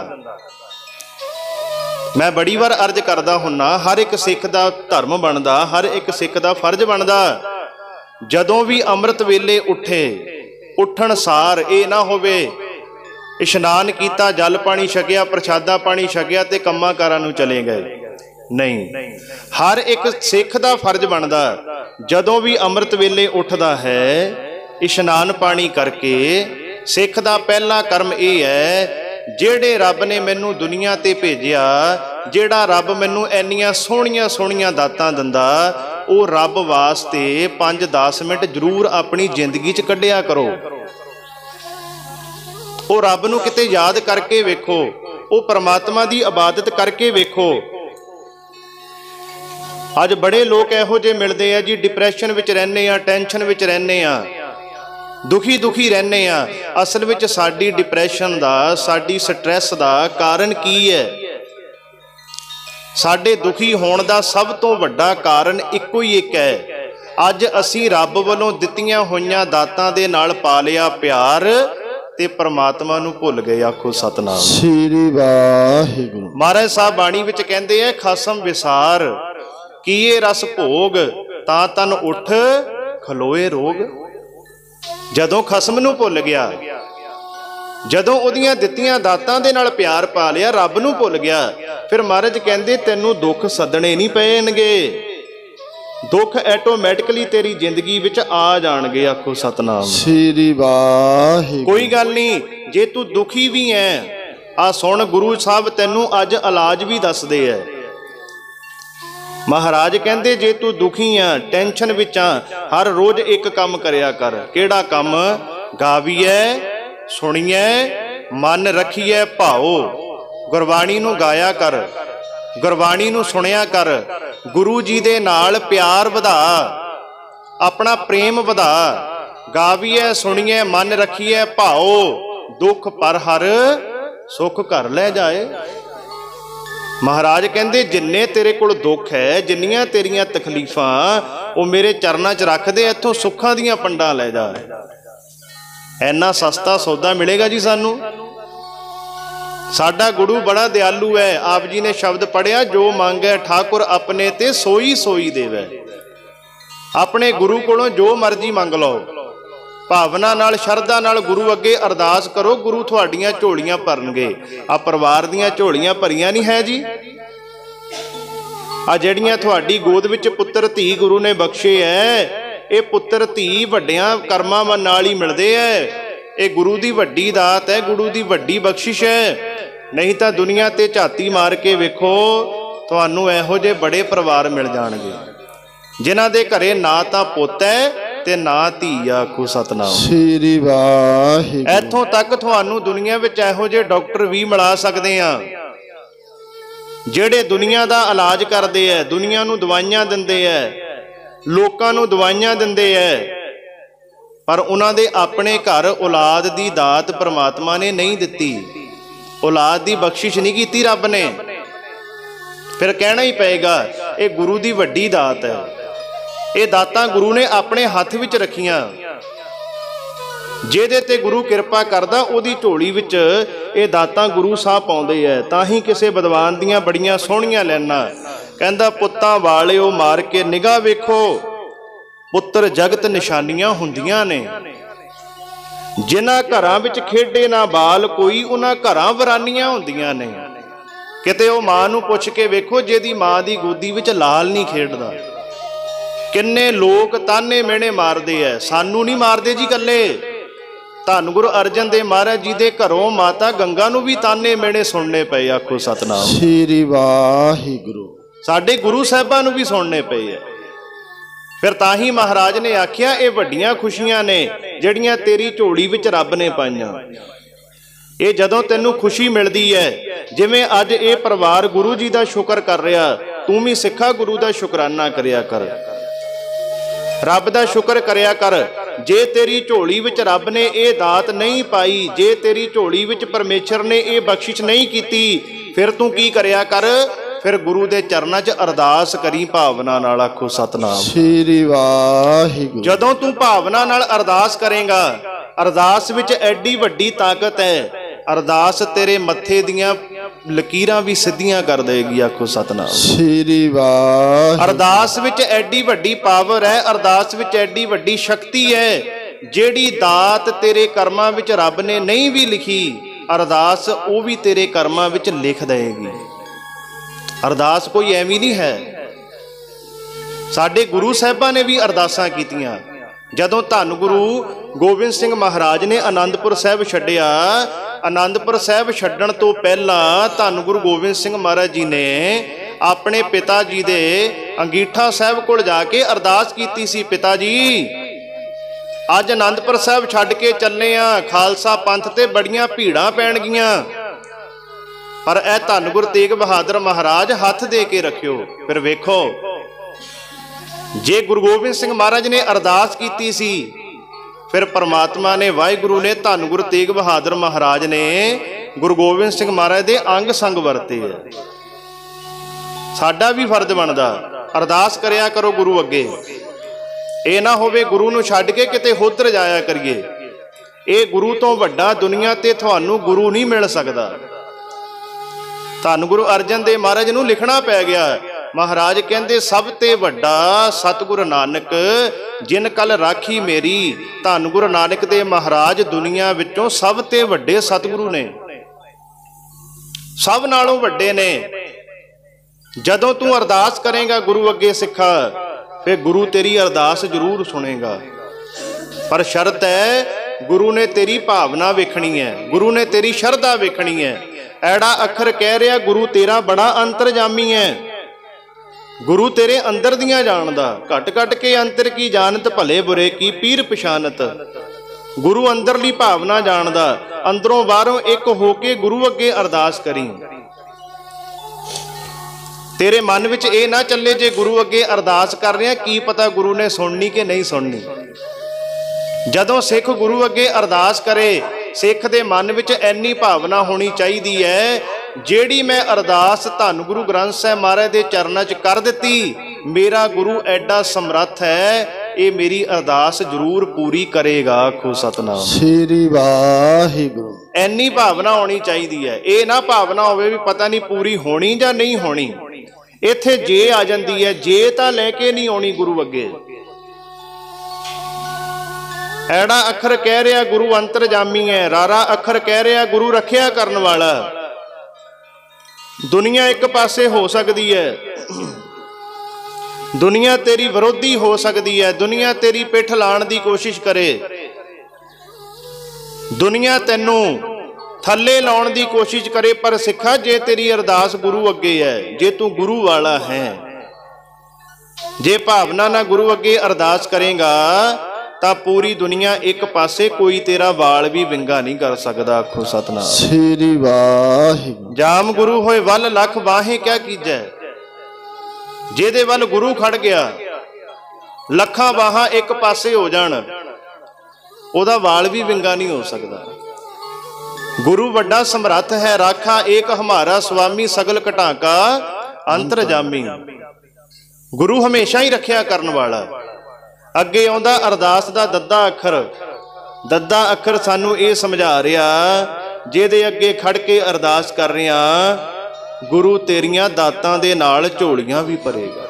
ਮੈਂ ਬੜੀ ਵਾਰ ਅਰਜ਼ ਕਰਦਾ ਹੁੰਨਾ, ਹਰ ਇੱਕ ਸਿੱਖ ਦਾ ਧਰਮ ਬਣਦਾ, ਹਰ ਇੱਕ ਸਿੱਖ ਦਾ ਫਰਜ਼ ਬਣਦਾ, ਜਦੋਂ ਵੀ ਅੰਮ੍ਰਿਤ ਵੇਲੇ ਉੱਠਣ ਸਾਰ ਇਹ ਨਾ ਹੋਵੇ ਇਸ਼ਨਾਨ ਕੀਤਾ, ਜਲ ਪਾਣੀ ਛਕਿਆ, ਪ੍ਰਸ਼ਾਦਾ ਪਾਣੀ ਛਕਿਆ ਤੇ ਕੰਮਾਂ ਕਾਰਾਂ ਨੂੰ ਚਲੇ ਗਏ। ਨਹੀਂ, ਹਰ ਇੱਕ ਸਿੱਖ ਦਾ ਫਰਜ਼ ਬਣਦਾ ਜਦੋਂ ਵੀ ਅੰਮ੍ਰਿਤ ਵੇਲੇ ਉੱਠਦਾ ਹੈ, ਇਸ਼ਨਾਨ ਪਾਣੀ ਕਰਕੇ ਸਿੱਖ ਦਾ ਪਹਿਲਾ ਕਰਮ ਇਹ ਹੈ, ਜਿਹੜੇ ਰੱਬ ਨੇ ਮੈਨੂੰ ਦੁਨੀਆ ਤੇ ਭੇਜਿਆ, ਜਿਹੜਾ ਰੱਬ ਮੈਨੂੰ ਇੰਨੀਆਂ ਸੋਹਣੀਆਂ ਸੋਹਣੀਆਂ ਦਾਤਾਂ ਦਿੰਦਾ, ਉਹ ਰੱਬ ਵਾਸਤੇ 5-10 ਮਿੰਟ ਜ਼ਰੂਰ ਆਪਣੀ ਜ਼ਿੰਦਗੀ 'ਚ ਕੱਢਿਆ ਕਰੋ। ਉਹ ਰੱਬ ਨੂੰ ਕਿਤੇ ਯਾਦ ਕਰਕੇ ਵੇਖੋ, ਉਹ ਪਰਮਾਤਮਾ ਦੀ ਇਬਾਦਤ ਕਰਕੇ ਵੇਖੋ। ਅੱਜ ਬੜੇ ਲੋਕ ਇਹੋ ਜਿਹੇ ਮਿਲਦੇ ਆ ਜੀ, ਡਿਪਰੈਸ਼ਨ ਵਿੱਚ ਰਹਿੰਦੇ ਆ, ਟੈਨਸ਼ਨ ਵਿੱਚ ਰਹਿੰਦੇ ਆ, दुखी दुखी रहने आ। असल विच साडी डिप्रैशन दा, साडी स्ट्रैस दा कारण की है? साडे दुखी होण दा सब तो वड्डा कारण इक्को ही एक है। अज असीं रब वल्लों दित्तियां होईयां दातां दे नाल पा लिया प्यार ते परमात्मा नूं भुल गए। आखो सतनाम श्री वाहिगुरू। महाराज साहब बाणी विच कहंदे आ, खसम विसार कीए रस भोग, तां तन उठ खलोए रोग। जदों खसम नूं भुल गया, जदों उहदियां दित्तियां दातां दे नाल प्यार पा लिया, रब नूं भुल गया, फिर महाराज कहंदे तैनूं दुख सदने नहीं पैणगे। दुख ऐटोमैटिकली तेरी जिंदगी विच आ जाणगे। आखो सतनाम श्री वाहिगुरू। कोई गल नहीं, जे तू दुखी भी है आ सुन, गुरु साहब तैनूं अज इलाज भी दसदे है। महाराज कहंदे जे तू दुखी आ, टेंशन विच आ, हर रोज एक काम करया कर। केड़ा काम? गावीए, सुणीए, मन रखीए भाओ। गुरबाणी नूं गाया कर, गुरबाणी नूं सुणिया कर, गुरु जी दे नाल प्यार वधा, अपना प्रेम वधा। गावीए, सुणीए, मन रखीए भाओ, दुख पर हर सुख घर लै जाए। महाराज कहंदे जिन्ने तेरे कोल दुख है, जिन्नियां तेरियां तकलीफां, वो मेरे चरनां च रख दे, इत्थों सुखां दियां पंडां लै जा। ऐना सस्ता सौदा मिलेगा जी सानू। साडा गुरु बड़ा दयालु है। आप जी ने शब्द पढ़िया, जो मांगे ठाकुर अपने ते सोई सोई देवे। अपने गुरु कोलों जो मर्जी मंग लो, भावना नाल शरधा नाल गुरु अगे अरदास करो, गुरु तुहाडियां झोलियां भरनगे। आ परिवार दियां झोलियां भरियां नहीं है जी। आ जिहड़ियां तुहाडी गोद विच पुत्तर धी गुरु ने बख्शे है, ये पुत्तर धी वड्डियां कर्मां नाल ही मिलदे है। ये गुरु दी वड्डी दात है, गुरु दी वड्डी बख्शिश है। नहीं तां दुनिया ते झाती मार के वेखो, तुहानूं इहो जे बड़े परिवार मिल जाणगे जिन्हां दे घरे ना तां पुੱਤ है ते ना धी। आखो सतनाम श्री वाहिगुरू। इत्थों तक तुहानूं दुनिया विच इहो जे डॉक्टर भी मिला सकदे आ जिहड़े दुनिया दा इलाज करदे आ, दुनिया नूं दवाइयां दिंदे आ, लोकां नूं दवाइयां दिंदे आ, पर उन्हां दे अपने घर औलाद दी दात परमात्मा ने नहीं दित्ती, औलाद दी बख्शिश नहीं कीती रब ने। फिर कहना ही पेगा ये गुरु दी वड्डी दात है। ये दातां गुरु ने अपने हथ विच रखियां। ਜਿਹਦੇ ਤੇ गुरु किरपा करदा ਉਹਦੀ ਝੋਲੀ ਵਿੱਚ ਇਹ दातां गुरु साहब पाउंदे है। ਤਾਂ ਹੀ ਕਿਸੇ ਵਿਦਵਾਨ ਦੀਆਂ ਬੜੀਆਂ ਸੋਹਣੀਆਂ ਲੈਣਾ ਕਹਿੰਦਾ, ਪੁੱਤਾਂ ਵਾਲਿਓ ਮਾਰ ਕੇ ਨਿਗਾਹ ਵੇਖੋ, ਪੁੱਤਰ ਜਗਤ ਨਿਸ਼ਾਨੀਆਂ ਹੁੰਦੀਆਂ ਨੇ। ਜਿਨ੍ਹਾਂ ਘਰਾਂ ਵਿੱਚ ਖੇਡੇ ਨਾ ਬਾਲ ਕੋਈ, ਉਹਨਾਂ ਘਰਾਂ ਵਰਾਨੀਆਂ ਹੁੰਦੀਆਂ ਨੇ। ਕਿਤੇ ਉਹ ਮਾਂ ਨੂੰ ਪੁੱਛ ਕੇ ਵੇਖੋ ਜਿਹਦੀ ਮਾਂ ਦੀ ਗੋਦੀ ਵਿੱਚ ਲਾਲ ਨਹੀਂ ਖੇਡਦਾ। ਕਿੰਨੇ ਲੋਕ ਤਾਨੇ ਮਿਹਣੇ ਮਾਰਦੇ ਐ, ਸਾਨੂੰ ਨਹੀਂ ਮਾਰਦੇ ਜੀ ਇਕੱਲੇ। ਧੰਨ ਗੁਰੂ ਅਰਜਨ ਦੇਵ ਮਹਾਰਾਜ ਜੀ ਦੇ ਘਰੋਂ ਮਾਤਾ ਗੰਗਾ ਨੂੰ ਵੀ ਤਾਨੇ ਮਿਹਣੇ ਸੁਣਨੇ ਪਏ। ਆਖੋ ਸਤਨਾਮ श्री वाहिगुरू। ਸਾਡੇ ਗੁਰੂ ਸਾਹਿਬਾਂ ਨੂੰ ਵੀ ਸੁਣਨੇ ਪਏ ਐ। ਫਿਰ ਤਾਂ ਹੀ ਮਹਾਰਾਜ ਨੇ ਆਖਿਆ ਇਹ ਵੱਡੀਆਂ ਖੁਸ਼ੀਆਂ ਨੇ ਜਿਹੜੀਆਂ ਤੇਰੀ ਝੋਲੀ ਵਿੱਚ ਰੱਬ ਨੇ ਪਾਈਆਂ। ਇਹ ਜਦੋਂ ਤੈਨੂੰ ਖੁਸ਼ੀ ਮਿਲਦੀ ਹੈ, ਜਿਵੇਂ ਅੱਜ ਇਹ ਪਰਿਵਾਰ ਗੁਰੂ ਜੀ ਦਾ ਸ਼ੁਕਰ ਕਰ ਰਿਹਾ, ਤੂੰ ਵੀ ਸਿੱਖਾ ਗੁਰੂ ਦਾ ਸ਼ੁਕਰਾਨਾ ਕਰਿਆ ਕਰ, ਰੱਬ ਦਾ ਸ਼ੁਕਰ ਕਰਿਆ ਕਰ। ਜੇ ਤੇਰੀ ਝੋਲੀ ਵਿੱਚ ਰੱਬ ਨੇ ਇਹ ਦਾਤ ਨਹੀਂ ਪਾਈ, ਜੇ ਤੇਰੀ ਝੋਲੀ ਵਿੱਚ ਪਰਮੇਸ਼ਰ ਨੇ ਇਹ ਬਖਸ਼ਿਸ਼ ਨਹੀਂ ਕੀਤੀ, ਫਿਰ ਤੂੰ ਕੀ ਕਰਿਆ ਕਰ? ਫਿਰ ਗੁਰੂ ਦੇ ਚਰਨਾਂ 'ਚ ਅਰਦਾਸ ਕਰੀ ਭਾਵਨਾ ਨਾਲ। ਆਖੋ ਸਤਨਾਮ श्री वाहिगुरू। ਜਦੋਂ ਤੂੰ ਭਾਵਨਾ ਨਾਲ ਅਰਦਾਸ ਕਰੇਗਾ, ਅਰਦਾਸ ਵਿੱਚ ਐਡੀ ਵੱਡੀ ਤਾਕਤ ਹੈ। ਅਰਦਾਸ ਤੇਰੇ ਮੱਥੇ ਦੀਆਂ ਲਕੀਰਾਂ ਵੀ ਸਿੱਧੀਆਂ ਕਰ ਦੇਗੀ। ਆਖੋ ਸਤਨਾਮ श्री वाहिगुरू। ਅਰਦਾਸ ਵਿੱਚ ਐਡੀ ਵੱਡੀ ਪਾਵਰ ਹੈ, ਅਰਦਾਸ ਵਿੱਚ ਐਡੀ ਵੱਡੀ ਸ਼ਕਤੀ ਹੈ, ਜਿਹੜੀ ਦਾਤ ਤੇਰੇ ਕਰਮਾਂ ਵਿੱਚ ਰੱਬ ਨੇ ਨਹੀਂ ਵੀ ਲਿਖੀ, ਅਰਦਾਸ ਉਹ ਵੀ ਤੇਰੇ ਕਰਮਾਂ ਵਿੱਚ ਲਿਖ ਦੇਗੀ। ਅਰਦਾਸ ਕੋਈ ਐਵੇਂ ਨਹੀਂ ਹੈ। ਸਾਡੇ ਗੁਰੂ ਸਾਹਿਬਾਂ ਨੇ ਵੀ ਅਰਦਾਸਾਂ ਕੀਤੀਆਂ। ਜਦੋਂ ਧੰਨ ਗੁਰੂ ਗੋਬਿੰਦ ਸਿੰਘ ਮਹਾਰਾਜ ਨੇ ਆਨੰਦਪੁਰ ਸਾਹਿਬ ਛੱਡਿਆ, ਆਨੰਦਪੁਰ ਸਾਹਿਬ ਛੱਡਣ ਤੋਂ ਪਹਿਲਾਂ ਧੰਨ ਗੁਰੂ ਗੋਬਿੰਦ ਸਿੰਘ ਮਹਾਰਾਜ ਜੀ ਨੇ ਆਪਣੇ ਪਿਤਾ ਜੀ ਦੇ ਅੰਗੀਠਾ ਸਾਹਿਬ ਕੋਲ ਜਾ ਕੇ ਅਰਦਾਸ ਕੀਤੀ ਸੀ, ਪਿਤਾ ਜੀ ਅੱਜ ਆਨੰਦਪੁਰ ਸਾਹਿਬ ਛੱਡ ਕੇ ਚੱਲੇ ਆ, ਖਾਲਸਾ ਪੰਥ ਤੇ ਬੜੀਆਂ ਭੀੜਾਂ ਪੈਣਗੀਆਂ, ਪਰ ਇਹ ਧੰਨ ਗੁਰੂ ਤੇਗ ਬਹਾਦਰ ਮਹਾਰਾਜ ਹੱਥ ਦੇ ਕੇ ਰੱਖਿਓ। ਫਿਰ ਵੇਖੋ, ਜੇ ਗੁਰੂ ਗੋਬਿੰਦ ਸਿੰਘ ਮਹਾਰਾਜ ਨੇ ਅਰਦਾਸ ਕੀਤੀ ਸੀ फिर परमात्मा ने वाहिगुरु ने धन गुरु तेग बहादुर महाराज ने गुरु गोबिंद सिंह महाराज के अंग संग वरते है। साडा भी फर्ज बनदा अरदास करिया करो गुरु अगे, ये ना होवे गुरु नूं छड्ड के किते होधर जाया करिए। ये गुरु तो वड्डा दुनिया ते तुहानूं गुरु नहीं मिल सकदा। धन गुरु अर्जन देव महाराज नूं लिखना पै गया। महाराज कहंदे सब ते वड्डा सतगुरु नानक जिन कल राखी मेरी। धन गुरु नानक देव महाराज दुनिया विचों सब ते वड्डे सतगुरु ने, सब नालों वड्डे ने। जदों तू अरदास करेगा गुरु अगे सिखा, फिर गुरु तेरी अरदास जरूर सुनेगा। पर शर्त है गुरु ने तेरी भावना वेखनी है, गुरु ने तेरी शरधा वेखनी है। ऐड़ा अखर कह रहा गुरु तेरा बड़ा अंतरजामी है। गुरु तेरे अंदर दियां जानदा, घट घट के अंतर की जानत भले बुरे की पीर पछानत। गुरु अंदरली भावना जानदा, अंदरों बाहरों एक होके गुरु अगे अरदास करी। तेरे मन विच ये ना चले जे गुरु अगे अरदास कर रहे की पता गुरु ने सुननी कि नहीं सुननी। जदों सिख गुरु अगे अरदास करे, सिख दे मन विच इन्नी भावना होनी चाहिदी है, जेड़ी मैं अरदास धन गुरु ग्रंथ साहिब महाराज दे चरनां च कर दित्ती, मेरा गुरु एडा समर्थ है, ये मेरी अरदास जरूर पूरी करेगा। आखो सतनाम श्री वाहिगुरु। इन्नी भावना होनी चाहिदी है। ये ना भावना होवे भी पता नहीं पूरी होनी जां नहीं होनी। इत्थे जे आ जांदी है, जे तां लैके नहीं आउणी गुरु अगे। ऐड़ा अखर कह रहा गुरु अंतरजामी है, रारा अखर कह रहा गुरु रखिया करन वाला। दुनिया एक पासे हो सकती है, दुनिया तेरी विरोधी हो सकती है, दुनिया तेरी पिठ लाण दी कोशिश करे, दुनिया तैनू थले लाउण दी कोशिश करे। पर सिखा जे तेरी अरदास गुरु अगे है, जे तू गुरु वाला है, जे भावना ना गुरु अगे अरदास करेगा तां पूरी दुनिया एक पासे, कोई तेरा वाल भी विंगा नहीं कर सकता। आखो सतनाम श्री वाहिगुरु। जाम गुरु होए वल लख बाहें क्या कीजै। जेदे वल गुरु खड़ गया, लखां बाहां एक पासे हो जाण, ओदा वाल भी विंगा नहीं हो सकता। गुरु वड्डा समर्थ है, राखा एक हमारा स्वामी, सगल घटाका अंतरजामी। गुरु हमेशा ही रखिया करन वाला। अगे आउंदा अरदास दा दद्दा अखर। दद्दा अखर सानू ये समझा रहा, जेदे अगे खड़ के अरदास कर रहा, गुरु तेरियां दातां दे नाल झोलियां भी भरेगा।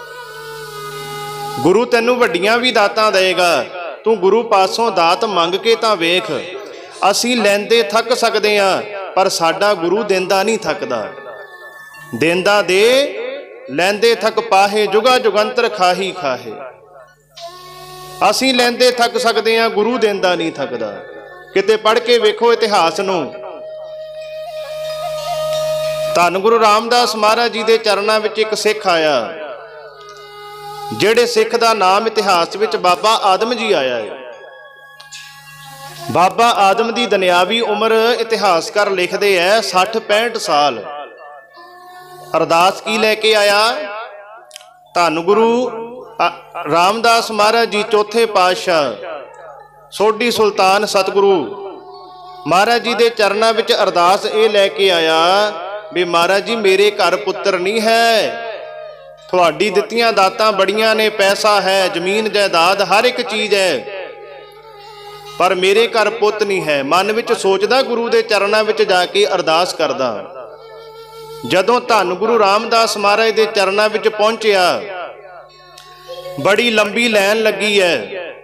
गुरु तैनू वड्डियां भी दातां देगा। तू गुरु पासों दात मंग के तां वेख। असीं लैंदे थक सकदे हां, पर साडा गुरु देंदा नहीं थकदा। देंदा दे लैंदे थक पाहे, जुगा जुगंतर खाही खाहे। असीं लैंदे थक सकते हैं, गुरु देंदा नहीं थकदा। किते पढ़ के वेखो इतिहास नूं। धन गुरु रामदास महाराज जी के चरणों में एक सिख आया, जेड़े सिख का नाम इतिहास विच बाबा आदम जी आया है। बाबा आदम की दुनियावी उम्र इतिहासकार लिखते हैं 60-65 साल। अरदास की लैके आया, धन गुरु रामदास महाराज जी चौथे पातशाह सोढ़ी सुल्तान सतगुरु महाराज जी के चरणों में अरदास ये लैके आया भी महाराज जी मेरे घर पुत्र नहीं है, थोड़ी दित्तियां दातां बड़ियां ने, पैसा है, जमीन जायदाद हर एक चीज है, पर मेरे घर पुत नहीं है। मन विच सोचदा, गुरु के चरणों में जाके अरदास करदा। जदों धन गुरु रामदास महाराज के चरणों में पहुंचया, बड़ी लंबी लैन लगी है।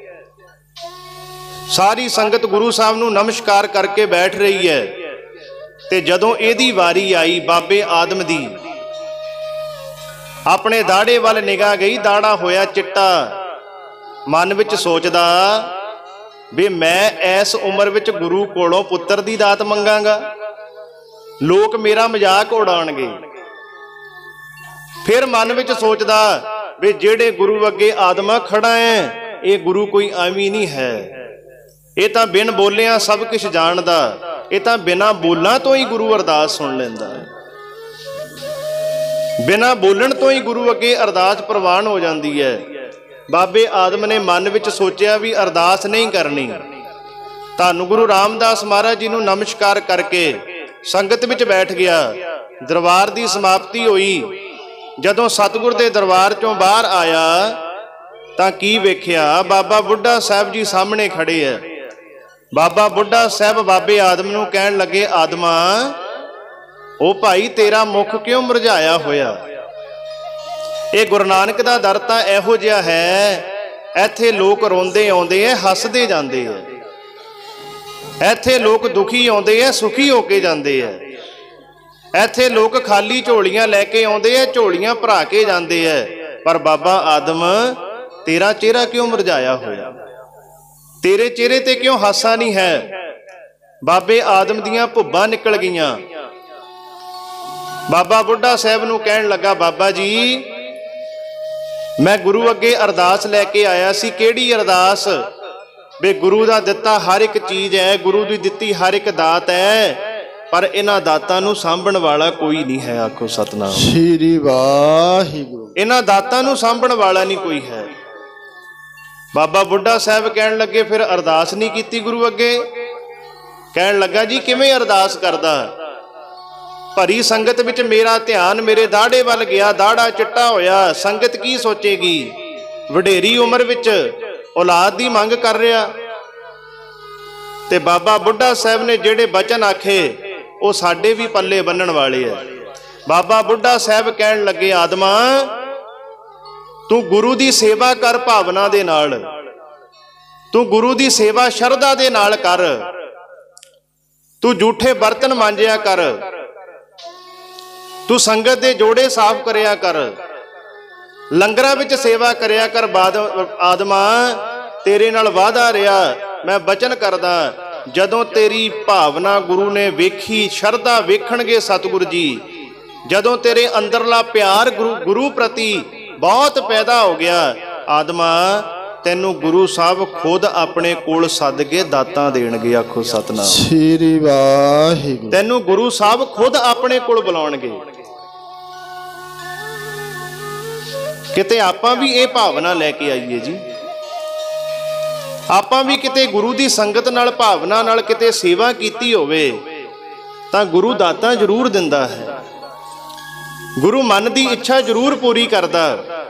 सारी संगत गुरु साहब नूं नमस्कार करके बैठ रही है। ते जदों इहदी वारी आई बाबे आदम दी, अपने दाड़े वाल निगाह गई, दाड़ा होया चिट्टा। मन विच सोचदा भी मैं इस उम्र विच गुरु कोलों पुत्र दी दात मंगांगा, लोग मेरा मजाक उड़ाणगे। फिर मन विच सोचदा भी जेड़े गुरु अगे आदमा खड़ा है, ये गुरु कोई आवी नहीं है, ये तां बिन बोलिया सब कुछ जानदा, ये तां बिना बोलण तो ही गुरु अरदास सुन लैंदा, बिना बोलण तो ही गुरु अगे अरदास प्रवान हो जाती है। ਬਾਬੇ ਆਦਮ ਨੇ ਮਨ ਵਿੱਚ ਸੋਚਿਆ ਵੀ ਅਰਦਾਸ ਨਹੀਂ ਕਰਨੀ। ਧੰਨ ਗੁਰੂ ਰਾਮਦਾਸ ਮਹਾਰਾਜ ਜੀ ਨੂੰ ਨਮਸਕਾਰ ਕਰਕੇ ਸੰਗਤ ਵਿੱਚ ਬੈਠ ਗਿਆ। ਦਰਬਾਰ ਦੀ ਸਮਾਪਤੀ ਹੋਈ। ਜਦੋਂ ਸਤਿਗੁਰ ਦੇ ਦਰਬਾਰ ਚੋਂ ਬਾਹਰ ਆਇਆ ਤਾਂ ਕੀ ਵੇਖਿਆ, ਬਾਬਾ ਬੁੱਢਾ ਸਾਹਿਬ ਜੀ ਸਾਹਮਣੇ ਖੜੇ ਹੈ। ਬਾਬਾ ਬੁੱਢਾ ਸਾਹਿਬ ਬਾਬੇ ਆਦਮ ਨੂੰ ਕਹਿਣ ਲੱਗੇ, ਆਦਮਾ ਉਹ ਭਾਈ ਤੇਰਾ ਮੁਖ ਕਿਉਂ ਮੁਰਝਾਇਆ ਹੋਇਆ? ਇਹ ਗੁਰੂ ਨਾਨਕ ਦਾ ਦਰ ਤਾਂ ਇਹੋ ਜਿਹਾ ਹੈ, ਇੱਥੇ ਲੋਕ ਰੋਂਦੇ ਆਉਂਦੇ ਐ, ਹੱਸਦੇ ਜਾਂਦੇ ਐ। ਇੱਥੇ ਲੋਕ ਦੁਖੀ ਆਉਂਦੇ ਐ, ਸੁਖੀ ਹੋ ਕੇ ਜਾਂਦੇ ਐ। ਇੱਥੇ ਲੋਕ ਖਾਲੀ ਝੋਲੀਆਂ ਲੈ ਕੇ ਆਉਂਦੇ ਐ, ਝੋਲੀਆਂ ਭਰਾ ਕੇ ਜਾਂਦੇ ਐ। ਪਰ ਬਾਬਾ ਆਦਮ ਤੇਰਾ ਚਿਹਰਾ ਕਿਉਂ ਮੁਰਝਾਇਆ ਹੋਇਆ? ਤੇਰੇ ਚਿਹਰੇ ਤੇ ਕਿਉਂ ਹਾਸਾ ਨਹੀਂ ਹੈ? ਬਾਬੇ ਆਦਮ ਦੀਆਂ ਭੁੱਬਾਂ ਨਿਕਲ ਗਈਆਂ। ਬਾਬਾ ਬੁੱਢਾ ਸਾਹਿਬ ਨੂੰ ਕਹਿਣ ਲੱਗਾ, ਬਾਬਾ ਜੀ ਮੈਂ ਗੁਰੂ ਅੱਗੇ ਅਰਦਾਸ ਲੈ ਕੇ ਆਇਆ ਸੀ। ਕਿਹੜੀ ਅਰਦਾਸ? ਵੀ ਗੁਰੂ ਦਾ ਦਿੱਤਾ ਹਰ ਇੱਕ ਚੀਜ਼ ਹੈ, ਗੁਰੂ ਦੀ ਦਿੱਤੀ ਹਰ ਇੱਕ ਦਾਤ ਹੈ, ਪਰ ਇਹਨਾਂ ਦਾਤਾਂ ਨੂੰ ਸਾਂਭਣ ਵਾਲਾ ਕੋਈ ਨਹੀਂ ਹੈ। ਆਖੋ ਸਤਨਾਮ ਸ੍ਰੀ ਵਾਹਿਗੁਰੂ। ਇਹਨਾਂ ਦਾਤਾਂ ਨੂੰ ਸਾਂਭਣ ਵਾਲਾ ਨਹੀਂ ਕੋਈ ਹੈ। ਬਾਬਾ ਬੁੱਢਾ ਸਾਹਿਬ ਕਹਿਣ ਲੱਗੇ, ਫਿਰ ਅਰਦਾਸ ਨਹੀਂ ਕੀਤੀ ਗੁਰੂ ਅੱਗੇ? ਕਹਿਣ ਲੱਗਾ, ਜੀ ਕਿਵੇਂ ਅਰਦਾਸ ਕਰਦਾ? ਭਰੀ ਸੰਗਤ ਵਿੱਚ ਮੇਰਾ ਧਿਆਨ ਮੇਰੇ ਦਾੜੇ ਵੱਲ ਗਿਆ, ਦਾੜਾ ਚਿੱਟਾ ਹੋਇਆ। ਸੰਗਤ ਕੀ ਸੋਚੇਗੀ? ਵਡੇਰੀ ਉਮਰ ਵਿੱਚ ਔਲਾਦ ਦੀ ਮੰਗ ਕਰ ਰਿਹਾ। ਤੇ ਬਾਬਾ ਬੁੱਢਾ ਸਾਹਿਬ ਨੇ ਜਿਹੜੇ ਬਚਨ ਆਖੇ ਉਹ ਸਾਡੇ ਵੀ ਪੱਲੇ ਬੰਨਣ ਵਾਲੇ ਆ। ਬਾਬਾ ਬੁੱਢਾ ਸਾਹਿਬ ਕਹਿਣ ਲੱਗੇ, ਆਦਮਾ ਤੂੰ ਗੁਰੂ ਦੀ ਸੇਵਾ ਕਰ ਭਾਵਨਾ ਦੇ ਨਾਲ, ਤੂੰ ਗੁਰੂ ਦੀ ਸੇਵਾ ਸ਼ਰਧਾ ਦੇ ਨਾਲ ਕਰ। ਤੂੰ ਝੂਠੇ ਬਰਤਨ ਮਾਂਜਿਆ ਕਰ, ਤੂੰ ਸੰਗਤ ਦੇ ਜੋੜੇ ਸਾਫ਼ ਕਰਿਆ ਕਰ, ਲੰਗਰਾਂ ਵਿੱਚ ਸੇਵਾ ਕਰਿਆ ਕਰ। ਆਦਮਾ ਤੇਰੇ ਨਾਲ ਵਾਅਦਾ ਰਿਹਾ, ਮੈਂ ਬਚਨ ਕਰਦਾ, ਜਦੋਂ ਤੇਰੀ ਭਾਵਨਾ ਗੁਰੂ ਨੇ ਵੇਖੀ, ਸ਼ਰਧਾ ਵੇਖਣਗੇ ਸਤਿਗੁਰੂ ਜੀ, ਜਦੋਂ ਤੇਰੇ ਅੰਦਰਲਾ ਪਿਆਰ ਗੁਰੂ ਪ੍ਰਤੀ ਬਹੁਤ ਪੈਦਾ ਹੋ ਗਿਆ, ਆਦਮਾ ਤੈਨੂੰ ਗੁਰੂ ਸਾਹਿਬ ਖੁਦ ਆਪਣੇ ਕੋਲ ਸੱਦ ਕੇ ਦਾਤਾਂ ਦੇਣਗੇ। ਆਖੋ ਸਤਨਾਮ ਸ੍ਰੀ ਵਾਹਿਗੁਰੂ। ਤੈਨੂੰ ਗੁਰੂ ਸਾਹਿਬ ਖੁਦ ਆਪਣੇ ਕੋਲ ਬੁਲਾਉਣਗੇ। ਕਿਤੇ ਆਪਾਂ ਵੀ ਇਹ ਭਾਵਨਾ ਲੈ ਕੇ ਆਈਏ ਜੀ। ਆਪਾਂ ਵੀ ਕਿਤੇ ਗੁਰੂ ਦੀ ਸੰਗਤ ਨਾਲ ਭਾਵਨਾ ਨਾਲ ਕਿਤੇ ਸੇਵਾ ਕੀਤੀ ਹੋਵੇ ਤਾਂ ਗੁਰੂ ਦਾਤਾਂ ਜ਼ਰੂਰ ਦਿੰਦਾ ਹੈ। ਗੁਰੂ ਮਨ ਦੀ ਇੱਛਾ ਜ਼ਰੂਰ ਪੂਰੀ ਕਰਦਾ,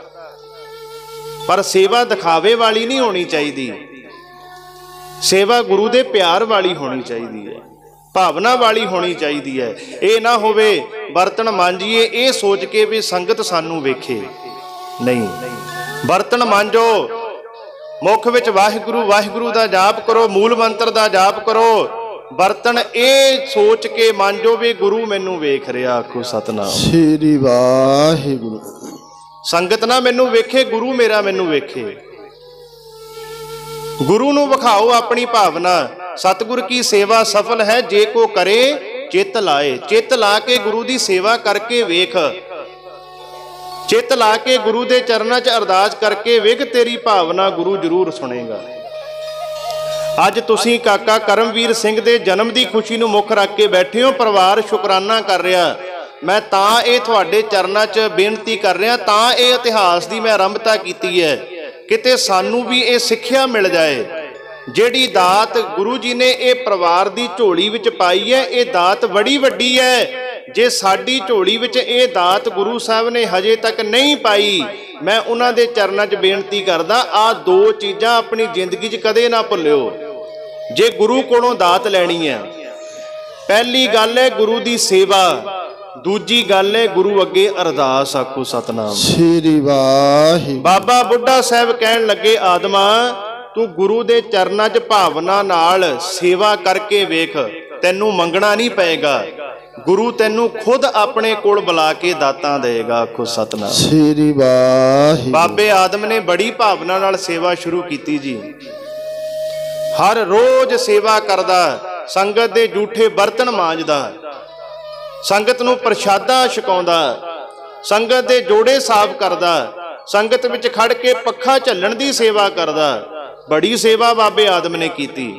ਪਰ ਸੇਵਾ ਦਿਖਾਵੇ ਵਾਲੀ ਨਹੀਂ ਹੋਣੀ ਚਾਹੀਦੀ। ਸੇਵਾ ਗੁਰੂ ਦੇ ਪਿਆਰ ਵਾਲੀ ਹੋਣੀ ਚਾਹੀਦੀ ਹੈ, ਭਾਵਨਾ ਵਾਲੀ ਹੋਣੀ ਚਾਹੀਦੀ ਹੈ। ਇਹ ਨਾ ਹੋਵੇ ਬਰਤਨ ਮਾਂਜੀਏ ਇਹ ਸੋਚ ਕੇ ਵੀ ਸੰਗਤ ਸਾਨੂੰ ਵੇਖੇ। ਨਹੀਂ, ਬਰਤਨ ਮਾਂਜੋ, ਮੁੱਖ ਵਿੱਚ ਵਾਹਿਗੁਰੂ ਵਾਹਿਗੁਰੂ ਦਾ ਜਾਪ ਕਰੋ, ਮੂਲ ਮੰਤਰ ਦਾ ਜਾਪ ਕਰੋ। ਬਰਤਨ ਇਹ ਸੋਚ ਕੇ ਮਾਂਜੋ ਵੀ ਗੁਰੂ ਮੈਨੂੰ ਵੇਖ ਰਿਹਾ। ਆਖੋ ਸਤਨਾਮ ਸ੍ਰੀ ਵਾਹਿਗੁਰੂ। ਸੰਗਤ ਨਾ ਮੈਨੂੰ ਵੇਖੇ, ਗੁਰੂ ਮੇਰਾ ਮੈਨੂੰ ਵੇਖੇ। ਗੁਰੂ ਨੂੰ ਵਿਖਾਓ ਆਪਣੀ ਭਾਵਨਾ। ਸਤਿਗੁਰ ਕੀ ਸੇਵਾ ਸਫਲ ਹੈ ਜੇ ਕੋ ਕਰੇ ਚਿੱਤ ਲਾਏ। ਚਿੱਤ ਲਾ ਕੇ ਗੁਰੂ ਦੀ ਸੇਵਾ ਕਰਕੇ ਵੇਖ, ਚਿੱਤ ਲਾ ਕੇ ਗੁਰੂ ਦੇ ਚਰਨਾਂ 'ਚ ਅਰਦਾਸ ਕਰਕੇ ਵੇਖ, ਤੇਰੀ ਭਾਵਨਾ ਗੁਰੂ ਜ਼ਰੂਰ ਸੁਣੇਗਾ। ਅੱਜ ਤੁਸੀਂ ਕਾਕਾ ਕਰਮਵੀਰ ਸਿੰਘ ਦੇ ਜਨਮ ਦੀ ਖੁਸ਼ੀ ਨੂੰ ਮੁੱਖ ਰੱਖ ਕੇ ਬੈਠੇ ਹੋ, ਪਰਿਵਾਰ ਸ਼ੁਕਰਾਨਾ ਕਰ ਰਿਹਾ। ਮੈਂ ਤਾਂ ਇਹ ਤੁਹਾਡੇ ਚਰਨਾਂ 'ਚ ਬੇਨਤੀ ਕਰ ਰਿਹਾ, ਤਾਂ ਇਹ ਇਤਿਹਾਸ ਦੀ ਮੈਂ ਆਰੰਭਤਾ ਕੀਤੀ ਹੈ, ਕਿਤੇ ਸਾਨੂੰ ਵੀ ਇਹ ਸਿੱਖਿਆ ਮਿਲ ਜਾਏ। ਜਿਹੜੀ ਦਾਤ ਗੁਰੂ ਜੀ ਨੇ ਇਹ ਪਰਿਵਾਰ ਦੀ ਝੋਲੀ ਵਿੱਚ ਪਾਈ ਹੈ, ਇਹ ਦਾਤ ਬੜੀ ਵੱਡੀ ਹੈ। ਜੇ ਸਾਡੀ ਝੋਲੀ ਵਿੱਚ ਇਹ ਦਾਤ ਗੁਰੂ ਸਾਹਿਬ ਨੇ ਹਜੇ ਤੱਕ ਨਹੀਂ ਪਾਈ, ਮੈਂ ਉਹਨਾਂ ਦੇ ਚਰਨਾਂ 'ਚ ਬੇਨਤੀ ਕਰਦਾ, ਆਹ ਦੋ ਚੀਜ਼ਾਂ ਆਪਣੀ ਜ਼ਿੰਦਗੀ 'ਚ ਕਦੇ ਨਾ ਭੁੱਲਿਓ। ਜੇ ਗੁਰੂ ਕੋਲੋਂ ਦਾਤ ਲੈਣੀ ਹੈ, ਪਹਿਲੀ ਗੱਲ ਹੈ ਗੁਰੂ ਦੀ ਸੇਵਾ, ਦੂਜੀ ਗੱਲ ਹੈ ਗੁਰੂ ਅੱਗੇ ਅਰਦਾਸ। ਆਖੋ ਸਤਨਾਮ ਸ੍ਰੀ ਵਾਹਿਗੁਰੂ। ਬਾਬਾ ਬੁੱਢਾ ਸਾਹਿਬ ਕਹਿਣ ਲੱਗੇ, ਆਦਮਾ ਤੂੰ ਗੁਰੂ ਦੇ ਚਰਨਾਂ 'ਚ ਭਾਵਨਾ ਨਾਲ ਸੇਵਾ ਕਰਕੇ ਵੇਖ, ਤੈਨੂੰ ਮੰਗਣਾ ਨਹੀਂ ਪਏਗਾ। ਗੁਰੂ ਤੈਨੂੰ ਖੁਦ ਆਪਣੇ ਕੋਲ ਬੁਲਾ ਕੇ ਦਾਤਾਂ ਦੇਗਾ। ਆਖੋ ਸਤਨਾਮ ਸ੍ਰੀ ਵਾਹਿਗੁਰੂ। ਬਾਬੇ ਆਦਮ ਨੇ ਬੜੀ ਭਾਵਨਾ ਨਾਲ ਸੇਵਾ ਸ਼ੁਰੂ ਕੀਤੀ ਜੀ। ਹਰ ਰੋਜ਼ ਸੇਵਾ ਕਰਦਾ, ਸੰਗਤ ਦੇ ਝੂਠੇ ਬਰਤਨ ਮਾਂਜਦਾ, ਸੰਗਤ ਨੂੰ ਪ੍ਰਸ਼ਾਦਾ ਛਕਾਉਂਦਾ, ਸੰਗਤ ਦੇ ਜੋੜੇ ਸਾਫ਼ ਕਰਦਾ, ਸੰਗਤ ਵਿੱਚ ਖੜ ਕੇ ਪੱਖਾ ਝੱਲਣ ਦੀ ਸੇਵਾ ਕਰਦਾ। ਬੜੀ ਸੇਵਾ ਬਾਬੇ ਆਦਮ ਨੇ ਕੀਤੀ।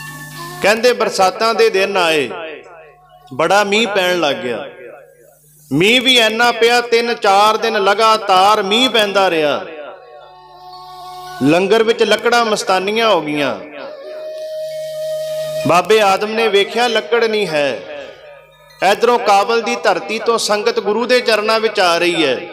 ਕਹਿੰਦੇ ਬਰਸਾਤਾਂ ਦੇ ਦਿਨ ਆਏ, ਬੜਾ ਮੀਂਹ ਪੈਣ ਲੱਗ ਗਿਆ। ਮੀਂਹ ਵੀ ਇੰਨਾ ਪਿਆ 3-4 ਦਿਨ ਲਗਾਤਾਰ ਮੀਂਹ ਪੈਂਦਾ ਰਿਹਾ। ਲੰਗਰ ਵਿੱਚ ਲੱਕੜਾਂ ਮਸਤਾਨੀਆਂ ਹੋ ਗਈਆਂ। ਬਾਬੇ ਆਦਮ ਨੇ ਵੇਖਿਆ ਲੱਕੜ ਨਹੀਂ ਹੈ। ਇਧਰੋਂ ਕਾਬਲ ਦੀ ਧਰਤੀ ਤੋਂ ਸੰਗਤ ਗੁਰੂ ਦੇ ਚਰਨਾਂ ਵਿੱਚ ਆ ਰਹੀ ਹੈ।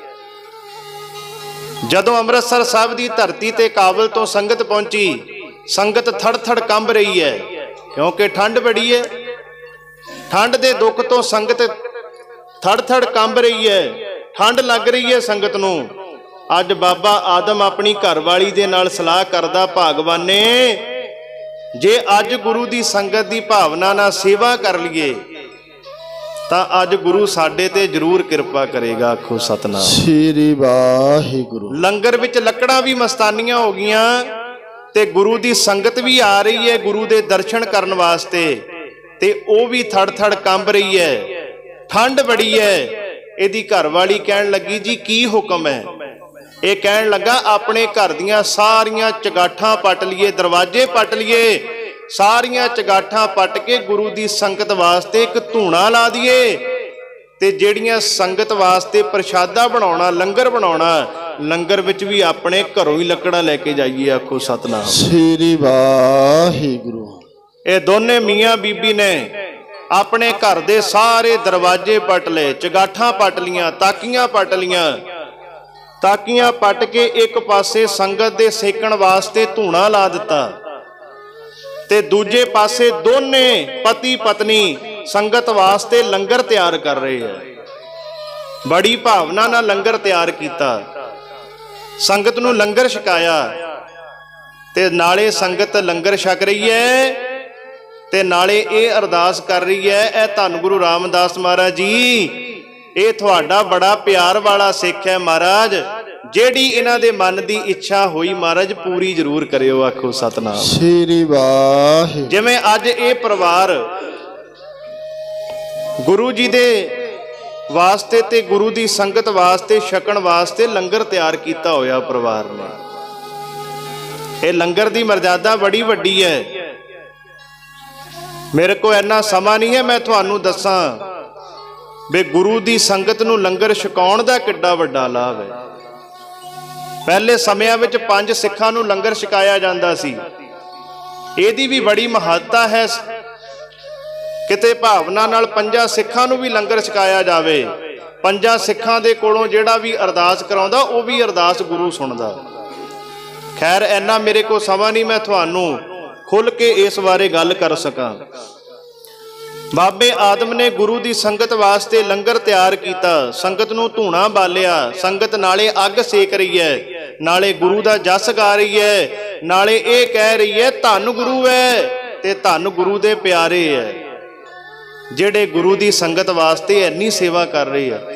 ਜਦੋਂ ਅੰਮ੍ਰਿਤਸਰ ਸਾਹਿਬ ਦੀ ਧਰਤੀ ਤੇ ਕਾਬਲ ਤੋਂ ਸੰਗਤ ਪਹੁੰਚੀ, ਸੰਗਤ ਥੜ-ਥੜ ਕੰਬ ਰਹੀ ਹੈ, ਕਿਉਂਕਿ ਠੰਡ ਬੜੀ ਹੈ। ਠੰਡ ਦੇ ਦੁੱਖ ਤੋਂ ਸੰਗਤ ਥੜ-ਥੜ ਕੰਬ ਰਹੀ ਹੈ, ਠੰਡ ਲੱਗ ਰਹੀ ਹੈ ਸੰਗਤ ਨੂੰ। ਅੱਜ ਬਾਬਾ ਆਦਮ ਆਪਣੀ ਘਰਵਾਲੀ ਦੇ ਨਾਲ ਸਲਾਹ ਕਰਦਾ, ਭਾਗਵਾਨੇ ਜੇ ਅੱਜ ਗੁਰੂ ਦੀ ਸੰਗਤ ਦੀ ਭਾਵਨਾ ਨਾਲ ਸੇਵਾ ਕਰ ਲਈਏ ਤਾਂ ਅੱਜ ਗੁਰੂ ਸਾਡੇ ਤੇ ਜ਼ਰੂਰ ਕਿਰਪਾ ਕਰੇਗਾ। ਆਖੋ ਸਤਨਾਮ ਸ੍ਰੀ ਵਾਹਿਗੁਰੂ। ਲੰਗਰ ਵਿੱਚ ਲੱਕੜਾਂ ਵੀ ਮਸਤਾਨੀਆਂ ਹੋ ਗਈਆਂ ਤੇ ਗੁਰੂ ਦੀ ਸੰਗਤ ਵੀ ਆ ਰਹੀ ਹੈ ਗੁਰੂ ਦੇ ਦਰਸ਼ਨ ਕਰਨ ਵਾਸਤੇ, ਤੇ ਉਹ ਵੀ ਥੜ-ਥੜ ਕੰਬ ਰਹੀ ਹੈ। ਠੰਡ ਬੜੀ ਹੈ। ਇਹਦੀ ਘਰਵਾਲੀ ਕਹਿਣ ਲੱਗੀ, ਜੀ ਕੀ ਹੁਕਮ ਹੈ? ਇਹ ਕਹਿਣ ਲੱਗਾ, ਆਪਣੇ ਘਰ ਦੀਆਂ ਸਾਰੀਆਂ ਚਗਾਠਾਂ ਪੱਟ ਲਈਏ, ਦਰਵਾਜ਼ੇ ਪੱਟ ਲਈਏ, ਸਾਰੀਆਂ ਚਗਾਠਾਂ ਪੱਟ ਕੇ ਗੁਰੂ ਦੀ ਸੰਗਤ ਵਾਸਤੇ ਇੱਕ ਧੂਣਾ ਲਾ ਦਈਏ, ਤੇ ਜਿਹੜੀਆਂ ਸੰਗਤ ਵਾਸਤੇ ਪ੍ਰਸ਼ਾਦਾ ਬਣਾਉਣਾ, ਲੰਗਰ ਬਣਾਉਣਾ, ਲੰਗਰ ਵਿੱਚ ਵੀ ਆਪਣੇ ਘਰੋਂ ਹੀ ਲੱਕੜਾਂ ਲੈ ਕੇ ਜਾਈਏ। ਆਖੋ ਸਤਨਾਮ ਸ੍ਰੀ ਵਾਹਿਗੁਰੂ। ਇਹ ਦੋਨੇ ਮੀਆਂ ਬੀਬੀ ਨੇ ਆਪਣੇ ਘਰ ਦੇ ਸਾਰੇ ਦਰਵਾਜ਼ੇ ਪੱਟ ਲਏ, ਚਗਾਠਾਂ ਪੱਟ ਲੀਆਂ, ਤਾਕੀਆਂ ਪੱਟ ਲੀਆਂ। ਤਾਕੀਆਂ ਪੱਟ ਕੇ ਇੱਕ ਪਾਸੇ ਸੰਗਤ ਦੇ ਸੇਕਣ ਵਾਸਤੇ ਧੂਣਾ ਲਾ ਦਿੱਤਾ, ਤੇ ਦੂਜੇ ਪਾਸੇ ਦੋਨੇ ਪਤੀ ਪਤਨੀ ਸੰਗਤ ਵਾਸਤੇ ਲੰਗਰ ਤਿਆਰ ਕਰ ਰਹੇ ਹੈ। ਬੜੀ ਭਾਵਨਾ ਨਾਲ ਲੰਗਰ ਤਿਆਰ ਕੀਤਾ, ਸੰਗਤ ਨੂੰ ਲੰਗਰ ਛਕਾਇਆ, ਤੇ ਨਾਲੇ ਸੰਗਤ ਲੰਗਰ ਛਕ ਰਹੀ ਹੈ ਤੇ ਨਾਲੇ ਇਹ ਅਰਦਾਸ ਕਰ ਰਹੀ ਹੈ, ਇਹ ਧੰਨ ਗੁਰੂ ਰਾਮਦਾਸ ਮਹਾਰਾਜ ਜੀ, ਇਹ ਤੁਹਾਡਾ ਬੜਾ ਪਿਆਰ ਵਾਲਾ ਸਿੱਖ ਹੈ ਮਹਾਰਾਜ, ਜਿਹੜੀ ਇਹਨਾਂ ਦੇ ਮਨ ਦੀ ਇੱਛਾ ਹੋਈ ਮਹਾਰਾਜ ਪੂਰੀ ਜ਼ਰੂਰ ਕਰਿਓ। ਆਖੋ ਸਤਨਾਮ ਸ੍ਰੀ ਵਾਹਿਗੁਰੂ। ਜਿਵੇਂ ਅੱਜ ਇਹ ਪਰਿਵਾਰ ਗੁਰੂ ਜੀ ਦੇ ਵਾਸਤੇ ਤੇ ਗੁਰੂ ਦੀ ਸੰਗਤ ਵਾਸਤੇ ਛਕਣ ਵਾਸਤੇ ਲੰਗਰ ਤਿਆਰ ਕੀਤਾ ਹੋਇਆ ਪਰਿਵਾਰ ਨੇ, ਇਹ ਲੰਗਰ ਦੀ ਮਰਜ਼ਾਦਾ ਬੜੀ ਵੱਡੀ ਹੈ। ਮੇਰੇ ਕੋਲ ਇੰਨਾ ਸਮਾਂ ਨਹੀਂ ਹੈ ਮੈਂ ਤੁਹਾਨੂੰ ਦੱਸਾਂ ਵੀ ਗੁਰੂ ਦੀ ਸੰਗਤ ਨੂੰ ਲੰਗਰ ਛਕਾਉਣ ਦਾ ਕਿੱਡਾ ਵੱਡਾ ਲਾਭ ਹੈ। ਪਹਿਲੇ ਸਮਿਆਂ ਵਿੱਚ 5 ਸਿੱਖਾਂ ਨੂੰ ਲੰਗਰ ਛਕਾਇਆ ਜਾਂਦਾ ਸੀ। ਇਹਦੀ ਵੀ ਬੜੀ ਮਹੱਤਤਾ ਹੈ। ਕਿਤੇ ਭਾਵਨਾ ਨਾਲ 5 ਸਿੱਖਾਂ ਨੂੰ ਵੀ ਲੰਗਰ ਛਕਾਇਆ ਜਾਵੇ, 5 ਸਿੱਖਾਂ ਦੇ ਕੋਲੋਂ ਜਿਹੜਾ ਵੀ ਅਰਦਾਸ ਕਰਾਉਂਦਾ ਉਹ ਵੀ ਅਰਦਾਸ ਗੁਰੂ ਸੁਣਦਾ। ਖੈਰ ਇੰਨਾ ਮੇਰੇ ਕੋਲ ਸਮਾਂ ਨਹੀਂ ਮੈਂ ਤੁਹਾਨੂੰ ਖੁੱਲ ਕੇ ਇਸ ਬਾਰੇ ਗੱਲ ਕਰ ਸਕਾਂ। ਬਾਬੇ ਆਦਮ ਨੇ ਗੁਰੂ ਦੀ ਸੰਗਤ ਵਾਸਤੇ ਲੰਗਰ ਤਿਆਰ ਕੀਤਾ, ਸੰਗਤ ਨੂੰ ਧੂਣਾ ਬਾਲਿਆ, ਸੰਗਤ ਨਾਲੇ ਅੱਗ ਸੇਕ ਰਹੀ ਹੈ, ਨਾਲੇ ਗੁਰੂ ਦਾ ਜਸ ਗਾ ਰਹੀ ਹੈ, ਨਾਲੇ ਇਹ ਕਹਿ ਰਹੀ ਹੈ ਧੰਨ ਗੁਰੂ ਹੈ ਤੇ ਧੰਨ ਗੁਰੂ ਦੇ ਪਿਆਰੇ ਹੈ, ਜਿਹੜੇ ਗੁਰੂ ਦੀ ਸੰਗਤ ਵਾਸਤੇ ਇੰਨੀ ਸੇਵਾ ਕਰ ਰਹੇ ਆ।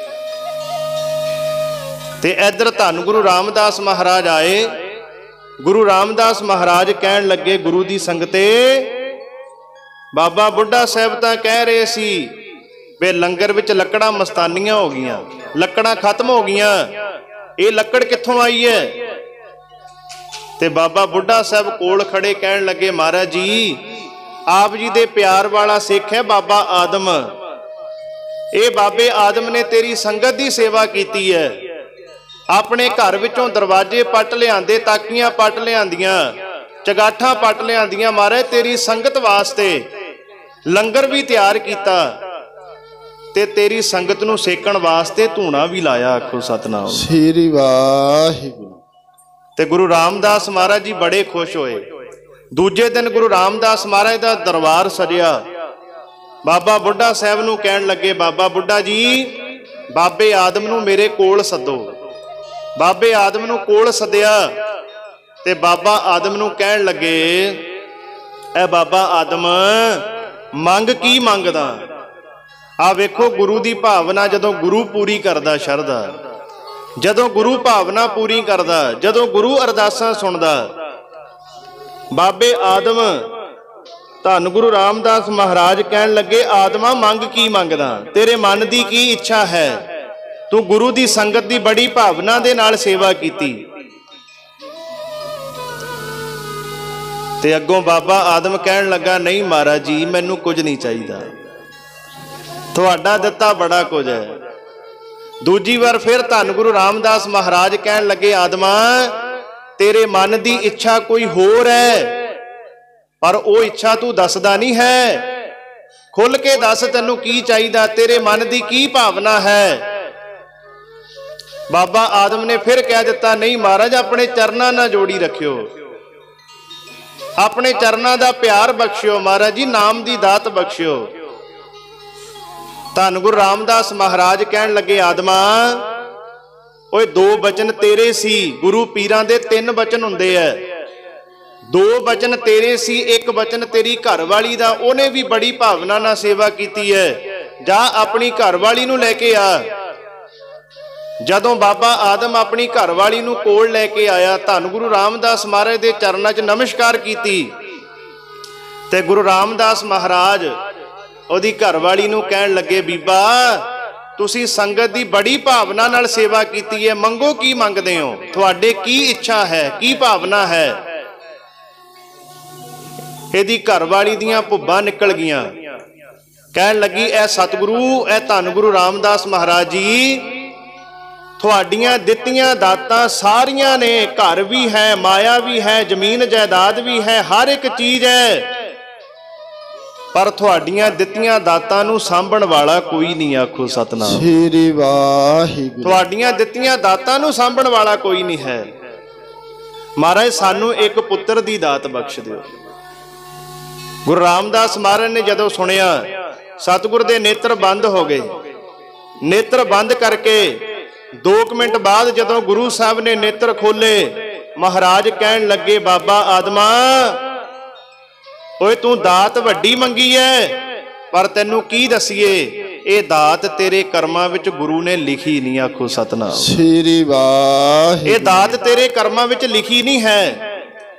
ਤੇ ਇੱਧਰ ਧੰਨ ਗੁਰੂ ਰਾਮਦਾਸ ਮਹਾਰਾਜ ਆਏ। ਗੁਰੂ ਰਾਮਦਾਸ ਮਹਾਰਾਜ ਕਹਿਣ ਲੱਗੇ ਗੁਰੂ ਦੀ ਸੰਗਤੇ, ਬਾਬਾ ਬੁੱਢਾ ਸਾਹਿਬ ਤਾਂ ਕਹਿ ਰਹੇ ਸੀ ਵੀ ਲੰਗਰ ਵਿੱਚ ਲੱਕੜਾਂ ਮਸਤਾਨੀਆਂ ਹੋ ਗਈਆਂ, ਲੱਕੜਾਂ ਖਤਮ ਹੋ ਗਈਆਂ, ਇਹ ਲੱਕੜ ਕਿੱਥੋਂ ਆਈ ਹੈ? ਤੇ ਬਾਬਾ ਬੁੱਢਾ ਸਾਹਿਬ ਕੋਲ ਖੜੇ ਕਹਿਣ ਲੱਗੇ, ਮਹਾਰਾਜ ਜੀ ਆਪ ਜੀ ਦੇ ਪਿਆਰ ਵਾਲਾ ਸਿੱਖ ਹੈ ਬਾਬਾ ਆਦਮ, ਇਹ ਬਾਬੇ ਆਦਮ ਨੇ ਤੇਰੀ ਸੰਗਤ ਦੀ ਸੇਵਾ ਕੀਤੀ ਹੈ, ਆਪਣੇ ਘਰ ਵਿੱਚੋਂ ਦਰਵਾਜ਼ੇ ਪੱਟ ਲਿਆਂਦੇ, ਤਾਕੀਆਂ ਪੱਟ ਲਿਆਂਦੀਆਂ, ਚਗਾਠਾਂ ਪੱਟ ਲਿਆਂਦੀਆਂ, ਮਹਾਰਾਜ ਤੇਰੀ ਸੰਗਤ ਵਾਸਤੇ ਲੰਗਰ ਵੀ ਤਿਆਰ ਕੀਤਾ ਤੇ ਤੇਰੀ ਸੰਗਤ ਨੂੰ ਸੇਕਣ ਵਾਸਤੇ ਧੂਣਾ ਵੀ ਲਾਇਆ। ਆਖੋ ਸਤਨਾਮ ਸ੍ਰੀ ਵਾਹਿਗੁਰੂ। ਤੇ ਗੁਰੂ ਰਾਮਦਾਸ ਮਹਾਰਾਜ ਜੀ ਬੜੇ ਖੁਸ਼ ਹੋਏ। ਦੂਜੇ ਦਿਨ ਗੁਰੂ ਰਾਮਦਾਸ ਮਹਾਰਾਜ ਦਾ ਦਰਬਾਰ ਸਜਿਆ। ਬਾਬਾ ਬੁੱਢਾ ਸਾਹਿਬ ਨੂੰ ਕਹਿਣ ਲੱਗੇ, ਬਾਬਾ ਬੁੱਢਾ ਜੀ ਬਾਬੇ ਆਦਮ ਨੂੰ ਮੇਰੇ ਕੋਲ ਸੱਦੋ। ਬਾਬੇ ਆਦਮ ਨੂੰ ਕੋਲ ਸੱਦਿਆ ਤੇ ਬਾਬਾ ਆਦਮ ਨੂੰ ਕਹਿਣ ਲੱਗੇ, ਇਹ ਬਾਬਾ ਆਦਮ ਮੰਗ ਕੀ ਮੰਗਦਾ? ਆ ਵੇਖੋ ਗੁਰੂ ਦੀ ਭਾਵਨਾ ਜਦੋਂ ਗੁਰੂ ਪੂਰੀ ਕਰਦਾ, ਸ਼ਰਧਾ ਜਦੋਂ ਗੁਰੂ ਭਾਵਨਾ ਪੂਰੀ ਕਰਦਾ, ਜਦੋਂ ਗੁਰੂ ਅਰਦਾਸਾਂ ਸੁਣਦਾ। ਬਾਬੇ ਆਦਮ ਧੰਨ ਗੁਰੂ ਰਾਮਦਾਸ ਮਹਾਰਾਜ ਕਹਿਣ ਲੱਗੇ, ਆਦਮਾ ਮੰਗ ਕੀ ਮੰਗਦਾ? ਤੇਰੇ ਮਨ ਦੀ ਕੀ ਇੱਛਾ ਹੈ? ਤੂੰ ਗੁਰੂ ਦੀ ਸੰਗਤ ਦੀ ਬੜੀ ਭਾਵਨਾ ਦੇ ਨਾਲ ਸੇਵਾ ਕੀਤੀ। ਤੇ ਅੱਗੋਂ ਬਾਬਾ ਆਦਮ ਕਹਿਣ ਲੱਗਾ, ਨਹੀਂ ਮਹਾਰਾਜ ਜੀ ਮੈਨੂੰ ਕੁਝ ਨਹੀਂ ਚਾਹੀਦਾ, ਤੁਹਾਡਾ ਦਿੱਤਾ ਬੜਾ ਕੁਝ ਹੈ। ਦੂਜੀ ਵਾਰ ਫਿਰ ਧੰਨ ਗੁਰੂ ਰਾਮਦਾਸ ਮਹਾਰਾਜ ਕਹਿਣ ਲੱਗੇ, ਆਦਮਾ ਤੇਰੇ ਮਨ ਦੀ ਇੱਛਾ ਕੋਈ ਹੋਰ ਹੈ, ਪਰ ਉਹ ਇੱਛਾ ਤੂੰ ਦੱਸਦਾ ਨਹੀਂ ਹੈ। ਖੁੱਲ ਕੇ ਦੱਸ ਤੈਨੂੰ ਕੀ ਚਾਹੀਦਾ, ਤੇਰੇ ਮਨ ਦੀ ਕੀ ਭਾਵਨਾ ਹੈ। ਬਾਬਾ ਆਦਮ ਨੇ ਫਿਰ ਕਹਿ ਦਿੱਤਾ, ਨਹੀਂ ਮਹਾਰਾਜ ਆਪਣੇ ਚਰਨਾਂ ਨਾਲ ਜੋੜੀ ਰੱਖਿਓ, ਆਪਣੇ ਚਰਨਾਂ ਦਾ ਪਿਆਰ ਬਖਸ਼ਿਓ ਮਹਾਰਾਜ ਜੀ, ਨਾਮ ਦੀ ਦਾਤ ਬਖਸ਼ਿਓ। ਧੰਨ ਗੁਰੂ ਰਾਮਦਾਸ ਮਹਾਰਾਜ ਕਹਿਣ ਲੱਗੇ, ਆਦਮਾ ਓਏ 2 ਬਚਨ ਤੇਰੇ ਸੀ। ਗੁਰੂ ਪੀਰਾਂ ਦੇ 3 ਬਚਨ ਹੁੰਦੇ ਐ, 2 ਬਚਨ ਤੇਰੇ ਸੀ, 1 ਬਚਨ ਤੇਰੀ ਘਰਵਾਲੀ ਦਾ, ਉਹਨੇ ਵੀ ਬੜੀ ਭਾਵਨਾ ਨਾਲ ਸੇਵਾ ਕੀਤੀ ਹੈ। ਜਾ ਆਪਣੀ ਘਰਵਾਲੀ ਨੂੰ ਲੈ ਕੇ ਆ। ਜਦੋਂ ਬਾਬਾ ਆਦਮ ਆਪਣੀ ਘਰਵਾਲੀ ਨੂੰ ਕੋਲ ਲੈ ਕੇ ਆਇਆ, ਧੰਨ ਗੁਰੂ ਰਾਮਦਾਸ ਮਹਾਰਾਜ ਦੇ ਚਰਨਾਂ 'ਚ ਨਮਸਕਾਰ ਕੀਤੀ ਤੇ ਗੁਰੂ ਰਾਮਦਾਸ ਮਹਾਰਾਜ ਉਹਦੀ ਘਰਵਾਲੀ ਨੂੰ ਕਹਿਣ ਲੱਗੇ, ਬੀਬਾ ਤੁਸੀਂ ਸੰਗਤ ਦੀ ਬੜੀ ਭਾਵਨਾ ਨਾਲ ਸੇਵਾ ਕੀਤੀ ਹੈ, ਮੰਗੋ ਕੀ ਮੰਗਦੇ ਹੋ, ਤੁਹਾਡੇ ਕੀ ਇੱਛਾ ਹੈ, ਕੀ ਭਾਵਨਾ ਹੈ। ਇਹਦੀ ਘਰਵਾਲੀ ਦੀਆਂ ਭੁੱਬਾਂ ਨਿਕਲ ਗਈਆਂ। ਕਹਿਣ ਲੱਗੀ, ਇਹ ਸਤਿਗੁਰੂ, ਇਹ ਧੰਨ ਗੁਰੂ ਰਾਮਦਾਸ ਮਹਾਰਾਜ ਜੀ, ਤੁਹਾਡੀਆਂ ਦਿੱਤੀਆਂ ਦਾਤਾਂ ਸਾਰੀਆਂ ਨੇ, ਘਰ ਵੀ ਹੈ, ਮਾਇਆ ਵੀ ਹੈ, ਜ਼ਮੀਨ ਜਾਇਦਾਦ ਵੀ ਹੈ, ਹਰ ਇੱਕ ਚੀਜ਼ ਹੈ, ਪਰ ਤੁਹਾਡੀਆਂ ਦਿੱਤੀਆਂ ਦਾਤਾਂ ਨੂੰ ਸਾਂਭਣ ਵਾਲਾ ਕੋਈ ਨਹੀਂ। ਆਖੋ ਸਤਨਾਮ ਸ੍ਰੀ ਵਾਹਿਗੁਰੂ। ਤੁਹਾਡੀਆਂ ਦਿੱਤੀਆਂ ਦਾਤਾਂ ਨੂੰ ਸਾਂਭਣ ਵਾਲਾ ਕੋਈ ਨਹੀਂ ਹੈ। ਮਹਾਰਾਜ ਸਾਨੂੰ ਇੱਕ ਪੁੱਤਰ ਦੀ ਦਾਤ ਬਖਸ਼ ਦਿਓ। ਗੁਰੂ ਰਾਮਦਾਸ ਮਹਾਰਾਜ ਨੇ ਜਦੋਂ ਸੁਣਿਆ, ਸਤਿਗੁਰ ਦੇ ਨੇਤਰ ਬੰਦ ਹੋ ਗਏ। ਨੇਤਰ ਬੰਦ ਕਰਕੇ 2 ਮਿੰਟ ਬਾਅਦ ਜਦੋਂ ਗੁਰੂ ਸਾਹਿਬ ਨੇ ਨੇਤਰ ਖੋਲੇ, ਮਹਾਰਾਜ ਕਹਿਣ ਲੱਗੇ, ਬਾਬਾ ਆਦਮਾ ਓਏ ਤੂੰ ਦਾਤ ਵੱਡੀ ਮੰਗੀ ਐ, ਪਰ ਤੈਨੂੰ ਕੀ ਦਸੀਏ, ਇਹ ਦਾਤ ਤੇਰੇ ਕਰਮਾਂ ਵਿੱਚ ਗੁਰੂ ਨੇ ਲਿਖੀ ਨਹੀਂ। ਆਖੋ ਸਤਨਾਮ ਸ੍ਰੀ ਵਾਹਿਗੁਰੂ। ਇਹ ਦਾਤ ਤੇਰੇ ਕਰਮਾਂ ਵਿੱਚ ਲਿਖੀ ਨਹੀਂ ਹੈ।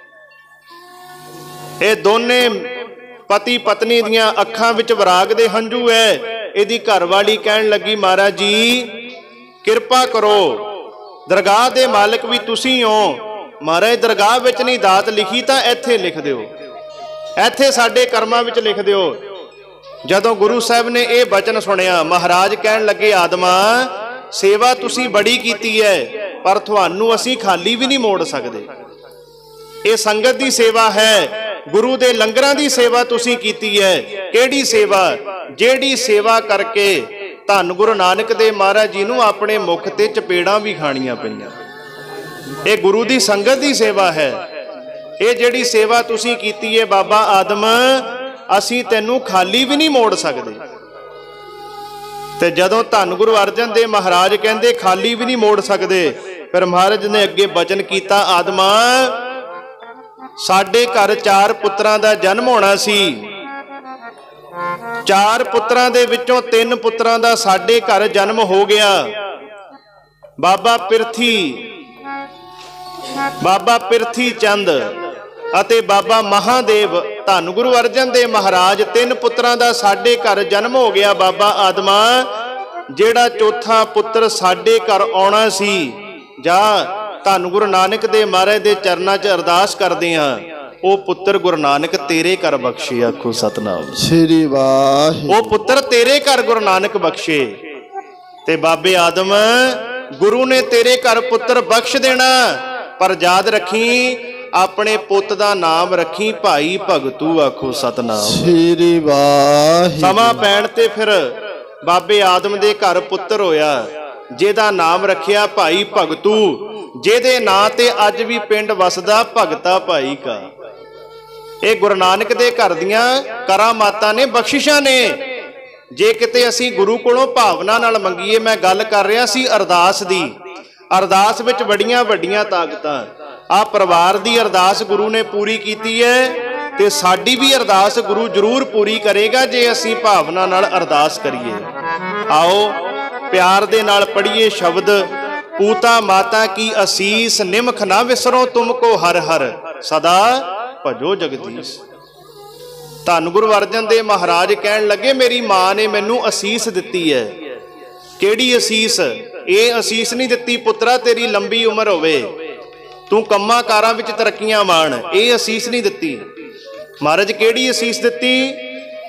ਇਹ ਦੋਨੇ ਪਤੀ ਪਤਨੀ ਦੀਆਂ ਅੱਖਾਂ ਵਿੱਚ ਵਿਰਾਗ ਦੇ ਹੰਝੂ ਐ। ਇਹਦੀ ਘਰਵਾਲੀ ਕਹਿਣ ਲੱਗੀ, ਮਹਾਰਾਜ ਜੀ ਕਿਰਪਾ ਕਰੋ, ਦਰਗਾਹ ਦੇ ਮਾਲਕ ਵੀ ਤੁਸੀਂ ਹੋ, ਮਹਾਰਾਜ ਦਰਗਾਹ ਵਿੱਚ ਨਹੀਂ ਦਾਤ ਲਿਖੀ ਤਾਂ ਇੱਥੇ ਲਿਖ ਦਿਓ, ਇੱਥੇ ਸਾਡੇ ਕਰਮਾਂ ਵਿੱਚ ਲਿਖ ਦਿਓ। ਜਦੋਂ ਗੁਰੂ ਸਾਹਿਬ ਨੇ ਇਹ ਬਚਨ ਸੁਣਿਆ, ਮਹਾਰਾਜ ਕਹਿਣ ਲੱਗੇ, ਆਦਮਾ ਸੇਵਾ ਤੁਸੀਂ ਬੜੀ ਕੀਤੀ ਹੈ, ਪਰ ਤੁਹਾਨੂੰ ਅਸੀਂ ਖਾਲੀ ਵੀ ਨਹੀਂ ਮੋੜ ਸਕਦੇ। ਇਹ ਸੰਗਤ ਦੀ ਸੇਵਾ ਹੈ, ਗੁਰੂ ਦੇ ਲੰਗਰਾਂ ਦੀ ਸੇਵਾ ਤੁਸੀਂ ਕੀਤੀ ਹੈ। ਕਿਹੜੀ ਸੇਵਾ? ਜਿਹੜੀ ਸੇਵਾ ਕਰਕੇ ਧੰਨ ਗੁਰੂ ਨਾਨਕ ਦੇਵ ਮਹਾਰਾਜ ਜੀ ਨੂੰ ਆਪਣੇ ਮੁਖ ਤੇ ਚਪੇੜਾਂ ਵੀ ਖਾਣੀਆਂ ਪਈਆਂ। ਇਹ ਗੁਰੂ ਦੀ ਸੰਗਤ ਦੀ ਸੇਵਾ ਹੈ। ਇਹ ਜਿਹੜੀ ਸੇਵਾ ਤੁਸੀਂ ਕੀਤੀ ਹੈ ਬਾਬਾ ਆਦਮ, ਅਸੀਂ ਤੈਨੂੰ ਖਾਲੀ ਵੀ ਨਹੀਂ ਮੋੜ ਸਕਦੇ। ਤੇ ਜਦੋਂ ਧੰਨ ਗੁਰੂ ਅਰਜਨ ਦੇਵ ਮਹਾਰਾਜ ਕਹਿੰਦੇ ਖਾਲੀ ਵੀ ਨਹੀਂ ਮੋੜ ਸਕਦੇ, ਫਿਰ ਮਹਾਰਾਜ ਨੇ ਅੱਗੇ ਬਚਨ ਕੀਤਾ, ਆਦਮਾ ਸਾਡੇ ਘਰ 4 ਪੁੱਤਰਾਂ ਦਾ ਜਨਮ ਹੋਣਾ ਸੀ। 4 ਪੁੱਤਰਾਂ ਦੇ ਵਿੱਚੋਂ 3 ਪੁੱਤਰਾਂ ਦਾ ਸਾਡੇ ਘਰ ਜਨਮ ਹੋ ਗਿਆ। ਬਾਬਾ ਪਿਰਥੀ ਚੰਦ ਅਤੇ ਬਾਬਾ ਮਹਾਦੇਵ। ਧੰਨ ਗੁਰੂ ਅਰਜਨ ਦੇਵ ਮਹਾਰਾਜ 3 ਪੁੱਤਰਾਂ ਦਾ ਸਾਡੇ ਘਰ ਜਨਮ ਹੋ ਗਿਆ। ਬਾਬਾ ਆਦਮਾ ਜਿਹੜਾ 4ਥਾ ਪੁੱਤਰ ਸਾਡੇ ਘਰ ਆਉਣਾ ਸੀ, ਜਾਂ ਧੰਨ ਗੁਰੂ ਨਾਨਕ ਦੇਵ ਮਹਾਰਾਜ ਦੇ ਚਰਨਾਂ 'ਚ ਅਰਦਾਸ ਕਰਦੇ ਹਾਂ, ਉਹ ਪੁੱਤਰ ਗੁਰੂ ਨਾਨਕ ਤੇਰੇ ਘਰ ਬਖਸ਼ੇ। ਆਖੋ ਸਤਨਾਮ ਸ੍ਰੀ ਵਾਹਿਗੁਰੂ। ਉਹ ਪੁੱਤਰ ਤੇਰੇ ਘਰ ਗੁਰੂ ਨਾਨਕ ਬਖਸ਼ੇ। ਤੇ ਬਾਬੇ ਆਦਮ, ਗੁਰੂ ਨੇ ਤੇਰੇ ਘਰ ਪੁੱਤਰ ਬਖਸ਼ ਦੇਣਾ, ਪਰ ਯਾਦ ਰੱਖੀ ਆਪਣੇ ਪੁੱਤ ਦਾ ਨਾਮ ਰੱਖੀ ਭਾਈ ਭਗਤੂ। ਆਖੋ ਸਤਨਾਮ ਸ੍ਰੀ ਵਾਹਿਗੁਰੂ। ਸਮਾਂ ਪੈਣ ਤੇ ਫਿਰ ਬਾਬੇ ਆਦਮ ਦੇ ਘਰ ਪੁੱਤਰ ਹੋਇਆ, ਜਿਹਦਾ ਨਾਮ ਰੱਖਿਆ ਭਾਈ ਭਗਤੂ, ਜਿਹਦੇ ਨਾਂ ਤੇ ਅੱਜ ਵੀ ਪਿੰਡ ਵਸਦਾ ਭਗਤਾ ਭਾਈ ਕਾ। ਇਹ ਗੁਰੂ ਨਾਨਕ ਦੇ ਘਰ ਦੀਆਂ ਕਰਾਮਾਤਾਂ ਨੇ, ਬਖਸ਼ਿਸ਼ਾਂ ਨੇ। ਜੇ ਕਿਤੇ ਅਸੀਂ ਗੁਰੂ ਕੋਲੋਂ ਭਾਵਨਾ ਨਾਲ ਮੰਗੀਏ, ਮੈਂ ਗੱਲ ਕਰ ਰਿਹਾ ਸੀ ਅਰਦਾਸ ਦੀ, ਅਰਦਾਸ ਵਿੱਚ ਵੱਡੀਆਂ ਵੱਡੀਆਂ ਤਾਕਤਾਂ। ਆਹ ਪਰਿਵਾਰ ਦੀ ਅਰਦਾਸ ਗੁਰੂ ਨੇ ਪੂਰੀ ਕੀਤੀ ਹੈ, ਤੇ ਸਾਡੀ ਵੀ ਅਰਦਾਸ ਗੁਰੂ ਜ਼ਰੂਰ ਪੂਰੀ ਕਰੇਗਾ ਜੇ ਅਸੀਂ ਭਾਵਨਾ ਨਾਲ ਅਰਦਾਸ ਕਰੀਏ। ਆਓ ਪਿਆਰ ਦੇ ਨਾਲ ਪੜ੍ਹੀਏ ਸ਼ਬਦ, ਪੂਤਾ ਮਾਤਾ ਕੀ ਅਸੀਸ, ਨਿਮਖ ਨਾ ਵਿਸਰੋ ਤੁਮ ਕੋ ਹਰ ਹਰ, ਸਦਾ ਭਜੋ ਜਗਦੀਸ਼। ਧੰਨ ਗੁਰੂ ਅਰਜਨ ਦੇਵ ਮਹਾਰਾਜ ਕਹਿਣ ਲੱਗੇ, ਮੇਰੀ ਮਾਂ ਨੇ ਮੈਨੂੰ ਅਸੀਸ ਦਿੱਤੀ ਹੈ। ਕਿਹੜੀ ਅਸੀਸ? ਇਹ ਅਸੀਸ ਨਹੀਂ ਦਿੱਤੀ ਪੁੱਤਰਾ ਤੇਰੀ ਲੰਬੀ ਉਮਰ ਹੋਵੇ, ਤੂੰ ਕੰਮਾਂ ਕਾਰਾਂ ਵਿੱਚ ਤਰੱਕੀਆਂ ਮਾਣ, ਇਹ ਅਸੀਸ ਨਹੀਂ ਦਿੱਤੀ। ਮਹਾਰਾਜ ਕਿਹੜੀ ਅਸੀਸ ਦਿੱਤੀ?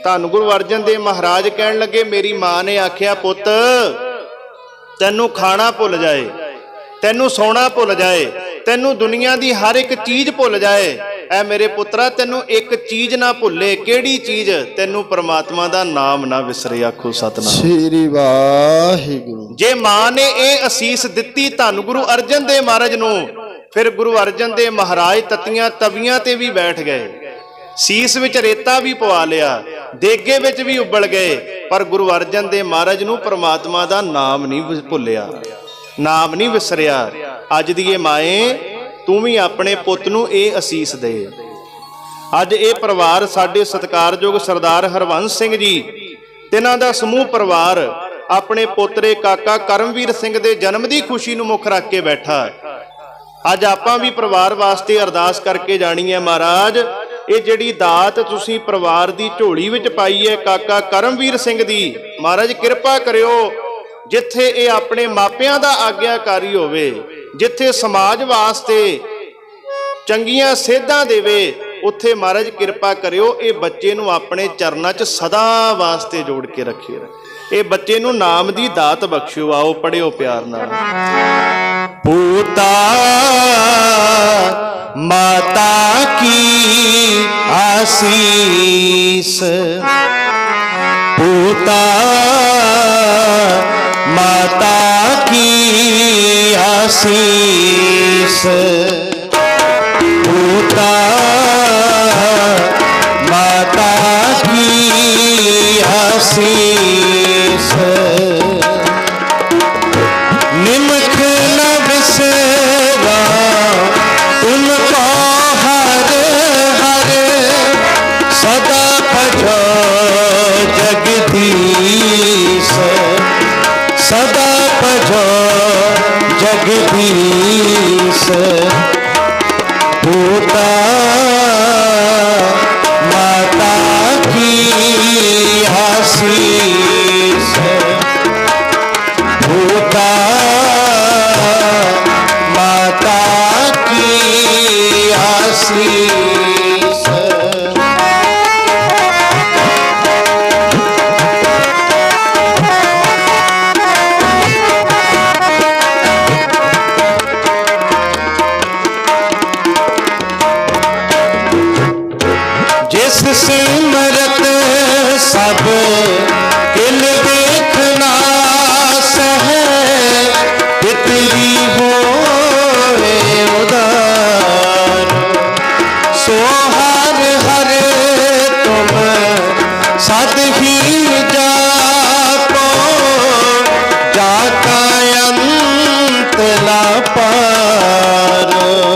धन गुरु अर्जन देव महाराज कहन लगे, मेरी मां ने आख्या, पुत तैनू खाना भुल जाए, तैनू सोना भुल जाए, तैनू दुनिया की हर एक चीज भुल जाए, ऐ मेरे पुत्रा तैनू एक चीज ना भुले। केड़ी चीज? तैनू परमात्मा दा नाम ना विसरे। आखो सतनाम श्री वाहिगुरु। जे मां ने ये असीस दिती धन गुरु अर्जन देव महाराज नू, फिर गुरु अर्जन देव महाराज ततियां तवियां ते भी बैठ गए, सीस विच रेता भी पवा लिया, देगे विच भी उबल गए, पर गुरु अर्जन देव महाराज नू परमात्मा दा नाम नहीं भुलिया, नाम नहीं विसरिया। अज दी माए तू भी अपने पुत नू ये असीस दे। अज ये परिवार साडे सत्कारयोग सरदार हरवंश सिंह जी तिन्हां दा समूह परिवार अपने पोतरे काका करमवीर सिंह दे जन्म की खुशी नू मुख रख के बैठा। अज आपां भी परिवार वास्ते अरदास करके जानी है, महाराज ये जिहड़ी दात तुसीं परिवार दी झोली विच पाई है काका करमवीर सिंह दी, महाराज किरपा करियो जिथे ये अपने मापियां दा आग्याकारी होवे, जिथे समाज वास्ते चंगियां सेधां देवे, उत्थे महाराज किरपा करियो ये बच्चे नू अपने चरनां च सदा वास्ते जोड़ के रखियो। ये बच्चे नू नाम दी दात बख्शियो। आओ पढ़ियो प्यार नाल। पूता माता की आसीस, पूता माता की आसीस, पूता माता की आसीस, निमख न बिसरा उनको हर हर, सदा भजो जगदीश, सदा भजो जगदीश, पूता माता की आसीस, पूता माता की आसीस। जिस सिमरत सब किल देखना सह, तितली होए उदार, सो हर हर तुम सद ही जापो, जाका अंत ला पार।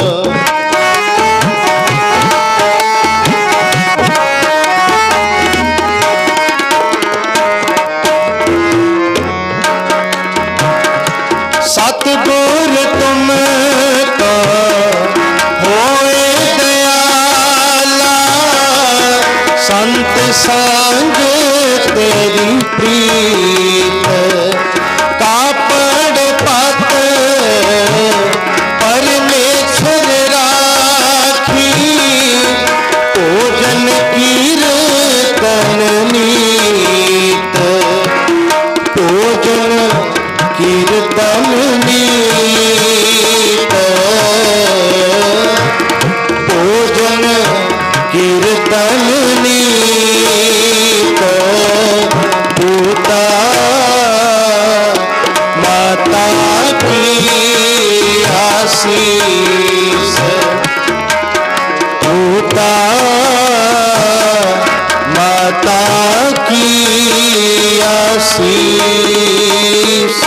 सतगुर तुम तो होए दयाला, संत संग तेरी प्रीत, कापड़ पत परमेश्वर राखी, भोजन कीर्तन नीत, भोजन कीर्तन नीत, भोजन कीर्तन नीत, पूता माता की आसीस, पूता माता की आसीस।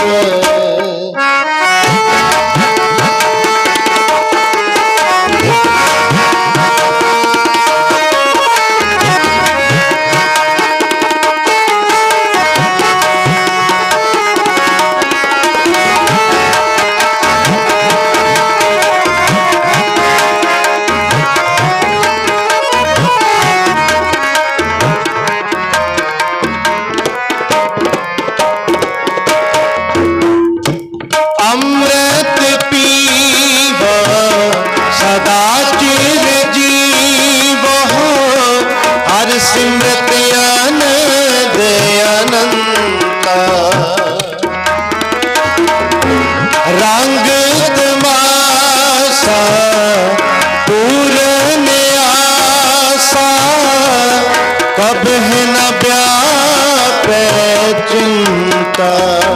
रंग तमाशा पूरन आशा कब है न व्यापे चिंता।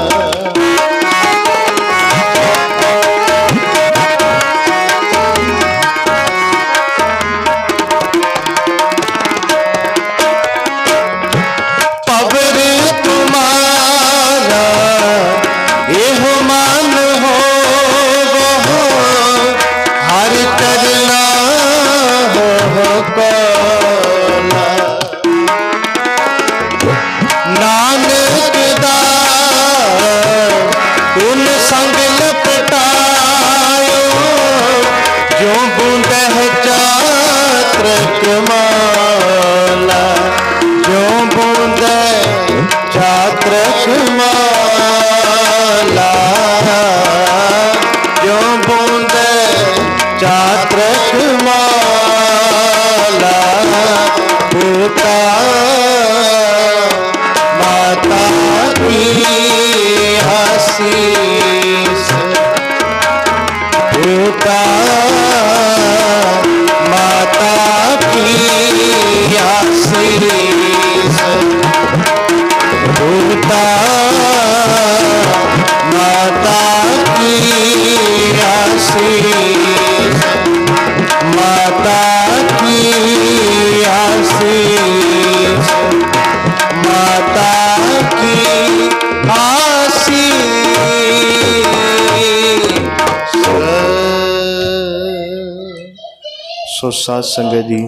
सो साध संगत जी,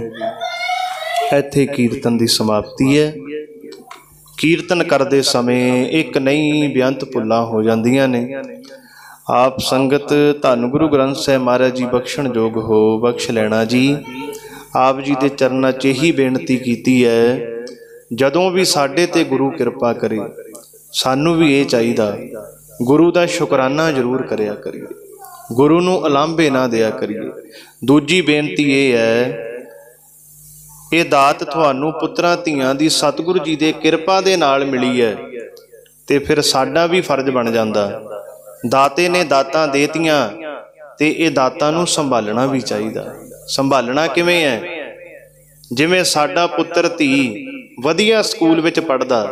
इत्थे कीर्तन की समाप्ति है। कीर्तन करते समय एक नई बेअंत भुल्लां हो जांदियां ने। आप संगत धन गुरु ग्रंथ साहिब महाराज जी बख्शण जोग हो, बख्श लेना जी। आप जी के चरनां च यही बेनती कीती है, जदों भी साडे ते गुरु किरपा करे, सानू भी ये चाहिदा गुरु का शुकराना जरूर करिया करिए, गुरु नूं उलांभे ना दिया करिए। दूजी बेनती ये है, ये दात तुहानू पुत्रां धीआं दी सतगुरु जी दे किरपा दे नाल मिली है, ते फिर साडा भी फर्ज बन जांदा। दाते ने दातां देतियां ते ये दातां नूं संभालना भी चाहिदा। संभालना किवें है? जिवें साडा पुत्र धी वधिया स्कूल विच पढ़दा,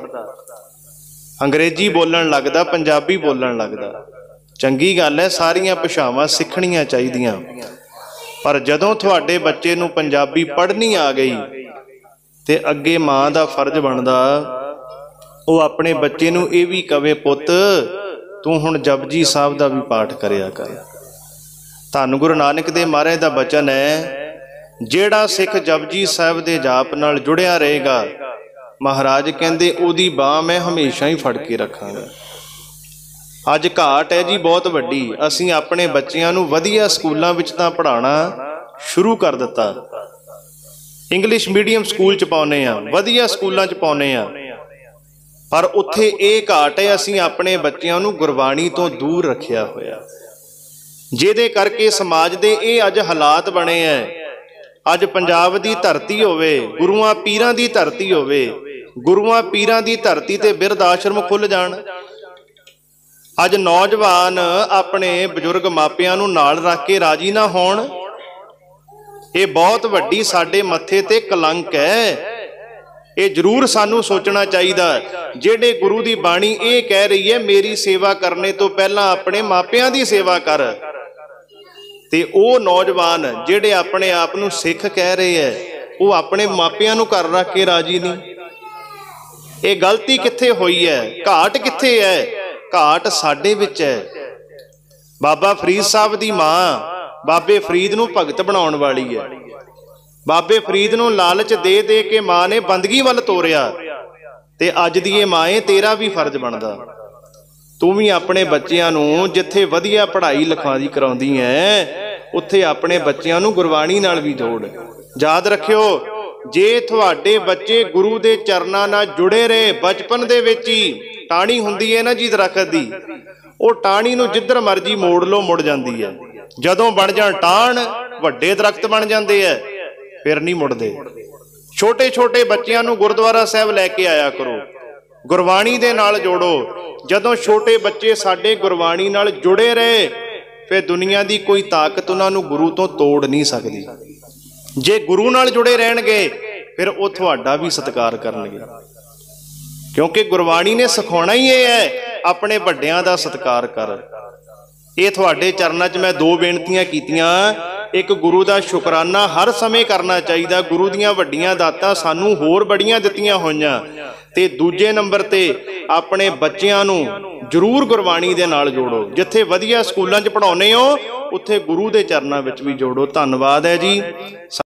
अंग्रेजी बोलण लगदा, पंजाबी बोलण लगदा, चंगी गल है, सारियां भाषावां सिखणियां चाहीदियां। पर जदों तुहाडे बच्चे नूं पंजाबी पढ़नी आ गई ते अगे मां दा फर्ज बनदा वो अपने बच्चे नूं ये भी कवे, पुत तू हुण जपजी साहब दा भी पाठ करिया कर। धन गुरु नानक देव महाराज दा बचन है, जेड़ा सिख जपजी साहब दे जाप नाल जुड़िया रहेगा, महाराज कहंदे ओदी बांह मैं हमेशा ही फड़ के रखांगा। अज घाट है जी बहुत वड्डी, असीं अपने बच्चियां नूं वधिया स्कूलों विच तां पढ़ाना शुरू कर दिता। इंग्लिश मीडियम स्कूल च पाउने आ, वधिया स्कूलों च पाउने आ, पर उत्थे ये घाट है, असीं अपने बच्चियां नूं गुरबाणी तो दूर रखिया होया, जिहदे करके समाज दे ये अज हालात बने हैं। अज पंजाब दी धरती होवे, गुरुआं पीरां दी धरती होवे, गुरुआं पीरां दी धरती ते बिरध आश्रम खुल जाण। अज नौजवान अपने बजुर्ग मापियां नूं नाल रख के राजी ना होण, ये बहुत वड्डी साडे मत्थे ते कलंक है। ये जरूर सानू सोचना चाहिए। जेडे गुरु की बाणी ये कह रही है, मेरी सेवा करने तो पहला अपने मापियां की सेवा कर, ते ओ नौजवान जेडे अपने आप नूं सिख कह रहे हैं, वो अपने मापियां नूं घर रख के राजी नहीं। ये गलती कित्थे हुई है? घाट कित्थे है? घाट साडे विच है। बाबा फरीद साहब दी मां बाबे फरीद नूं भगत बनाउण वाली है। बाबे फरीद नूं लालच दे दे के मां ने बंदगी वल तोरिया, ते अज दी ये माए तेरा भी फर्ज बनदा, तू भी अपने बच्चियां नूं जिथे वधिया पढ़ाई लिखाई कराउंदी है, उत्थे अपने बच्चियां नूं गुरबाणी नाल भी जोड़। याद रखियो, जे तुहाडे बच्चे गुरु दे चरनां नाल जुड़े रहे, बचपन दे विच ही टाणी हुंदी है ना जी दरखत दी, वो टाणी नूं जिधर मर्जी मोड़ लो मुड़ जांदी है। जदों बन जाण टाण वड्डे दरख्त बन जांदे है, फिर नहीं मुड़दे। छोटे छोटे बच्चियां नूं गुरुद्वारा साहब लैके आया करो, ਗੁਰਬਾਣੀ ਦੇ ਨਾਲ ਜੋੜੋ। ਜਦੋਂ ਛੋਟੇ ਬੱਚੇ ਸਾਡੇ ਗੁਰਬਾਣੀ ਨਾਲ ਜੁੜੇ ਰਹੇ, ਫਿਰ ਦੁਨੀਆ ਦੀ ਕੋਈ ਤਾਕਤ ਉਹਨਾਂ ਨੂੰ ਗੁਰੂ ਤੋਂ ਤੋੜ ਨਹੀਂ ਸਕਦੀ। ਜੇ ਗੁਰੂ ਨਾਲ ਜੁੜੇ ਰਹਿਣਗੇ ਫਿਰ ਉਹ ਤੁਹਾਡਾ ਵੀ ਸਤਿਕਾਰ ਕਰਨਗੇ, ਕਿਉਂਕਿ ਗੁਰਬਾਣੀ ਨੇ ਸਿਖਾਉਣਾ ਹੀ ਇਹ ਹੈ, ਆਪਣੇ ਵੱਡਿਆਂ ਦਾ ਸਤਿਕਾਰ ਕਰ। ਇਹ ਤੁਹਾਡੇ ਚਰਨਾਂ 'ਚ ਮੈਂ ਦੋ ਬੇਨਤੀਆਂ ਕੀਤੀਆਂ। ਇੱਕ, ਗੁਰੂ ਦਾ ਸ਼ੁਕਰਾਨਾ ਹਰ ਸਮੇਂ ਕਰਨਾ ਚਾਹੀਦਾ, ਗੁਰੂ ਦੀਆਂ ਵੱਡੀਆਂ ਦਾਤਾਂ ਸਾਨੂੰ ਹੋਰ ਬੜੀਆਂ ਦਿੱਤੀਆਂ ਹੋਈਆਂ। ਤੇ ਦੂਜੇ ਨੰਬਰ ਤੇ ਆਪਣੇ ਬੱਚਿਆਂ ਨੂੰ ਜ਼ਰੂਰ ਗੁਰਬਾਣੀ ਦੇ ਨਾਲ ਜੋੜੋ। ਜਿੱਥੇ ਵਧੀਆ ਸਕੂਲਾਂ 'ਚ ਪੜ੍ਹਾਉਂਦੇ ਹੋ ਉੱਥੇ ਗੁਰੂ ਦੇ ਚਰਨਾਂ ਵਿੱਚ ਵੀ ਜੋੜੋ। ਧੰਨਵਾਦ ਹੈ ਜੀ।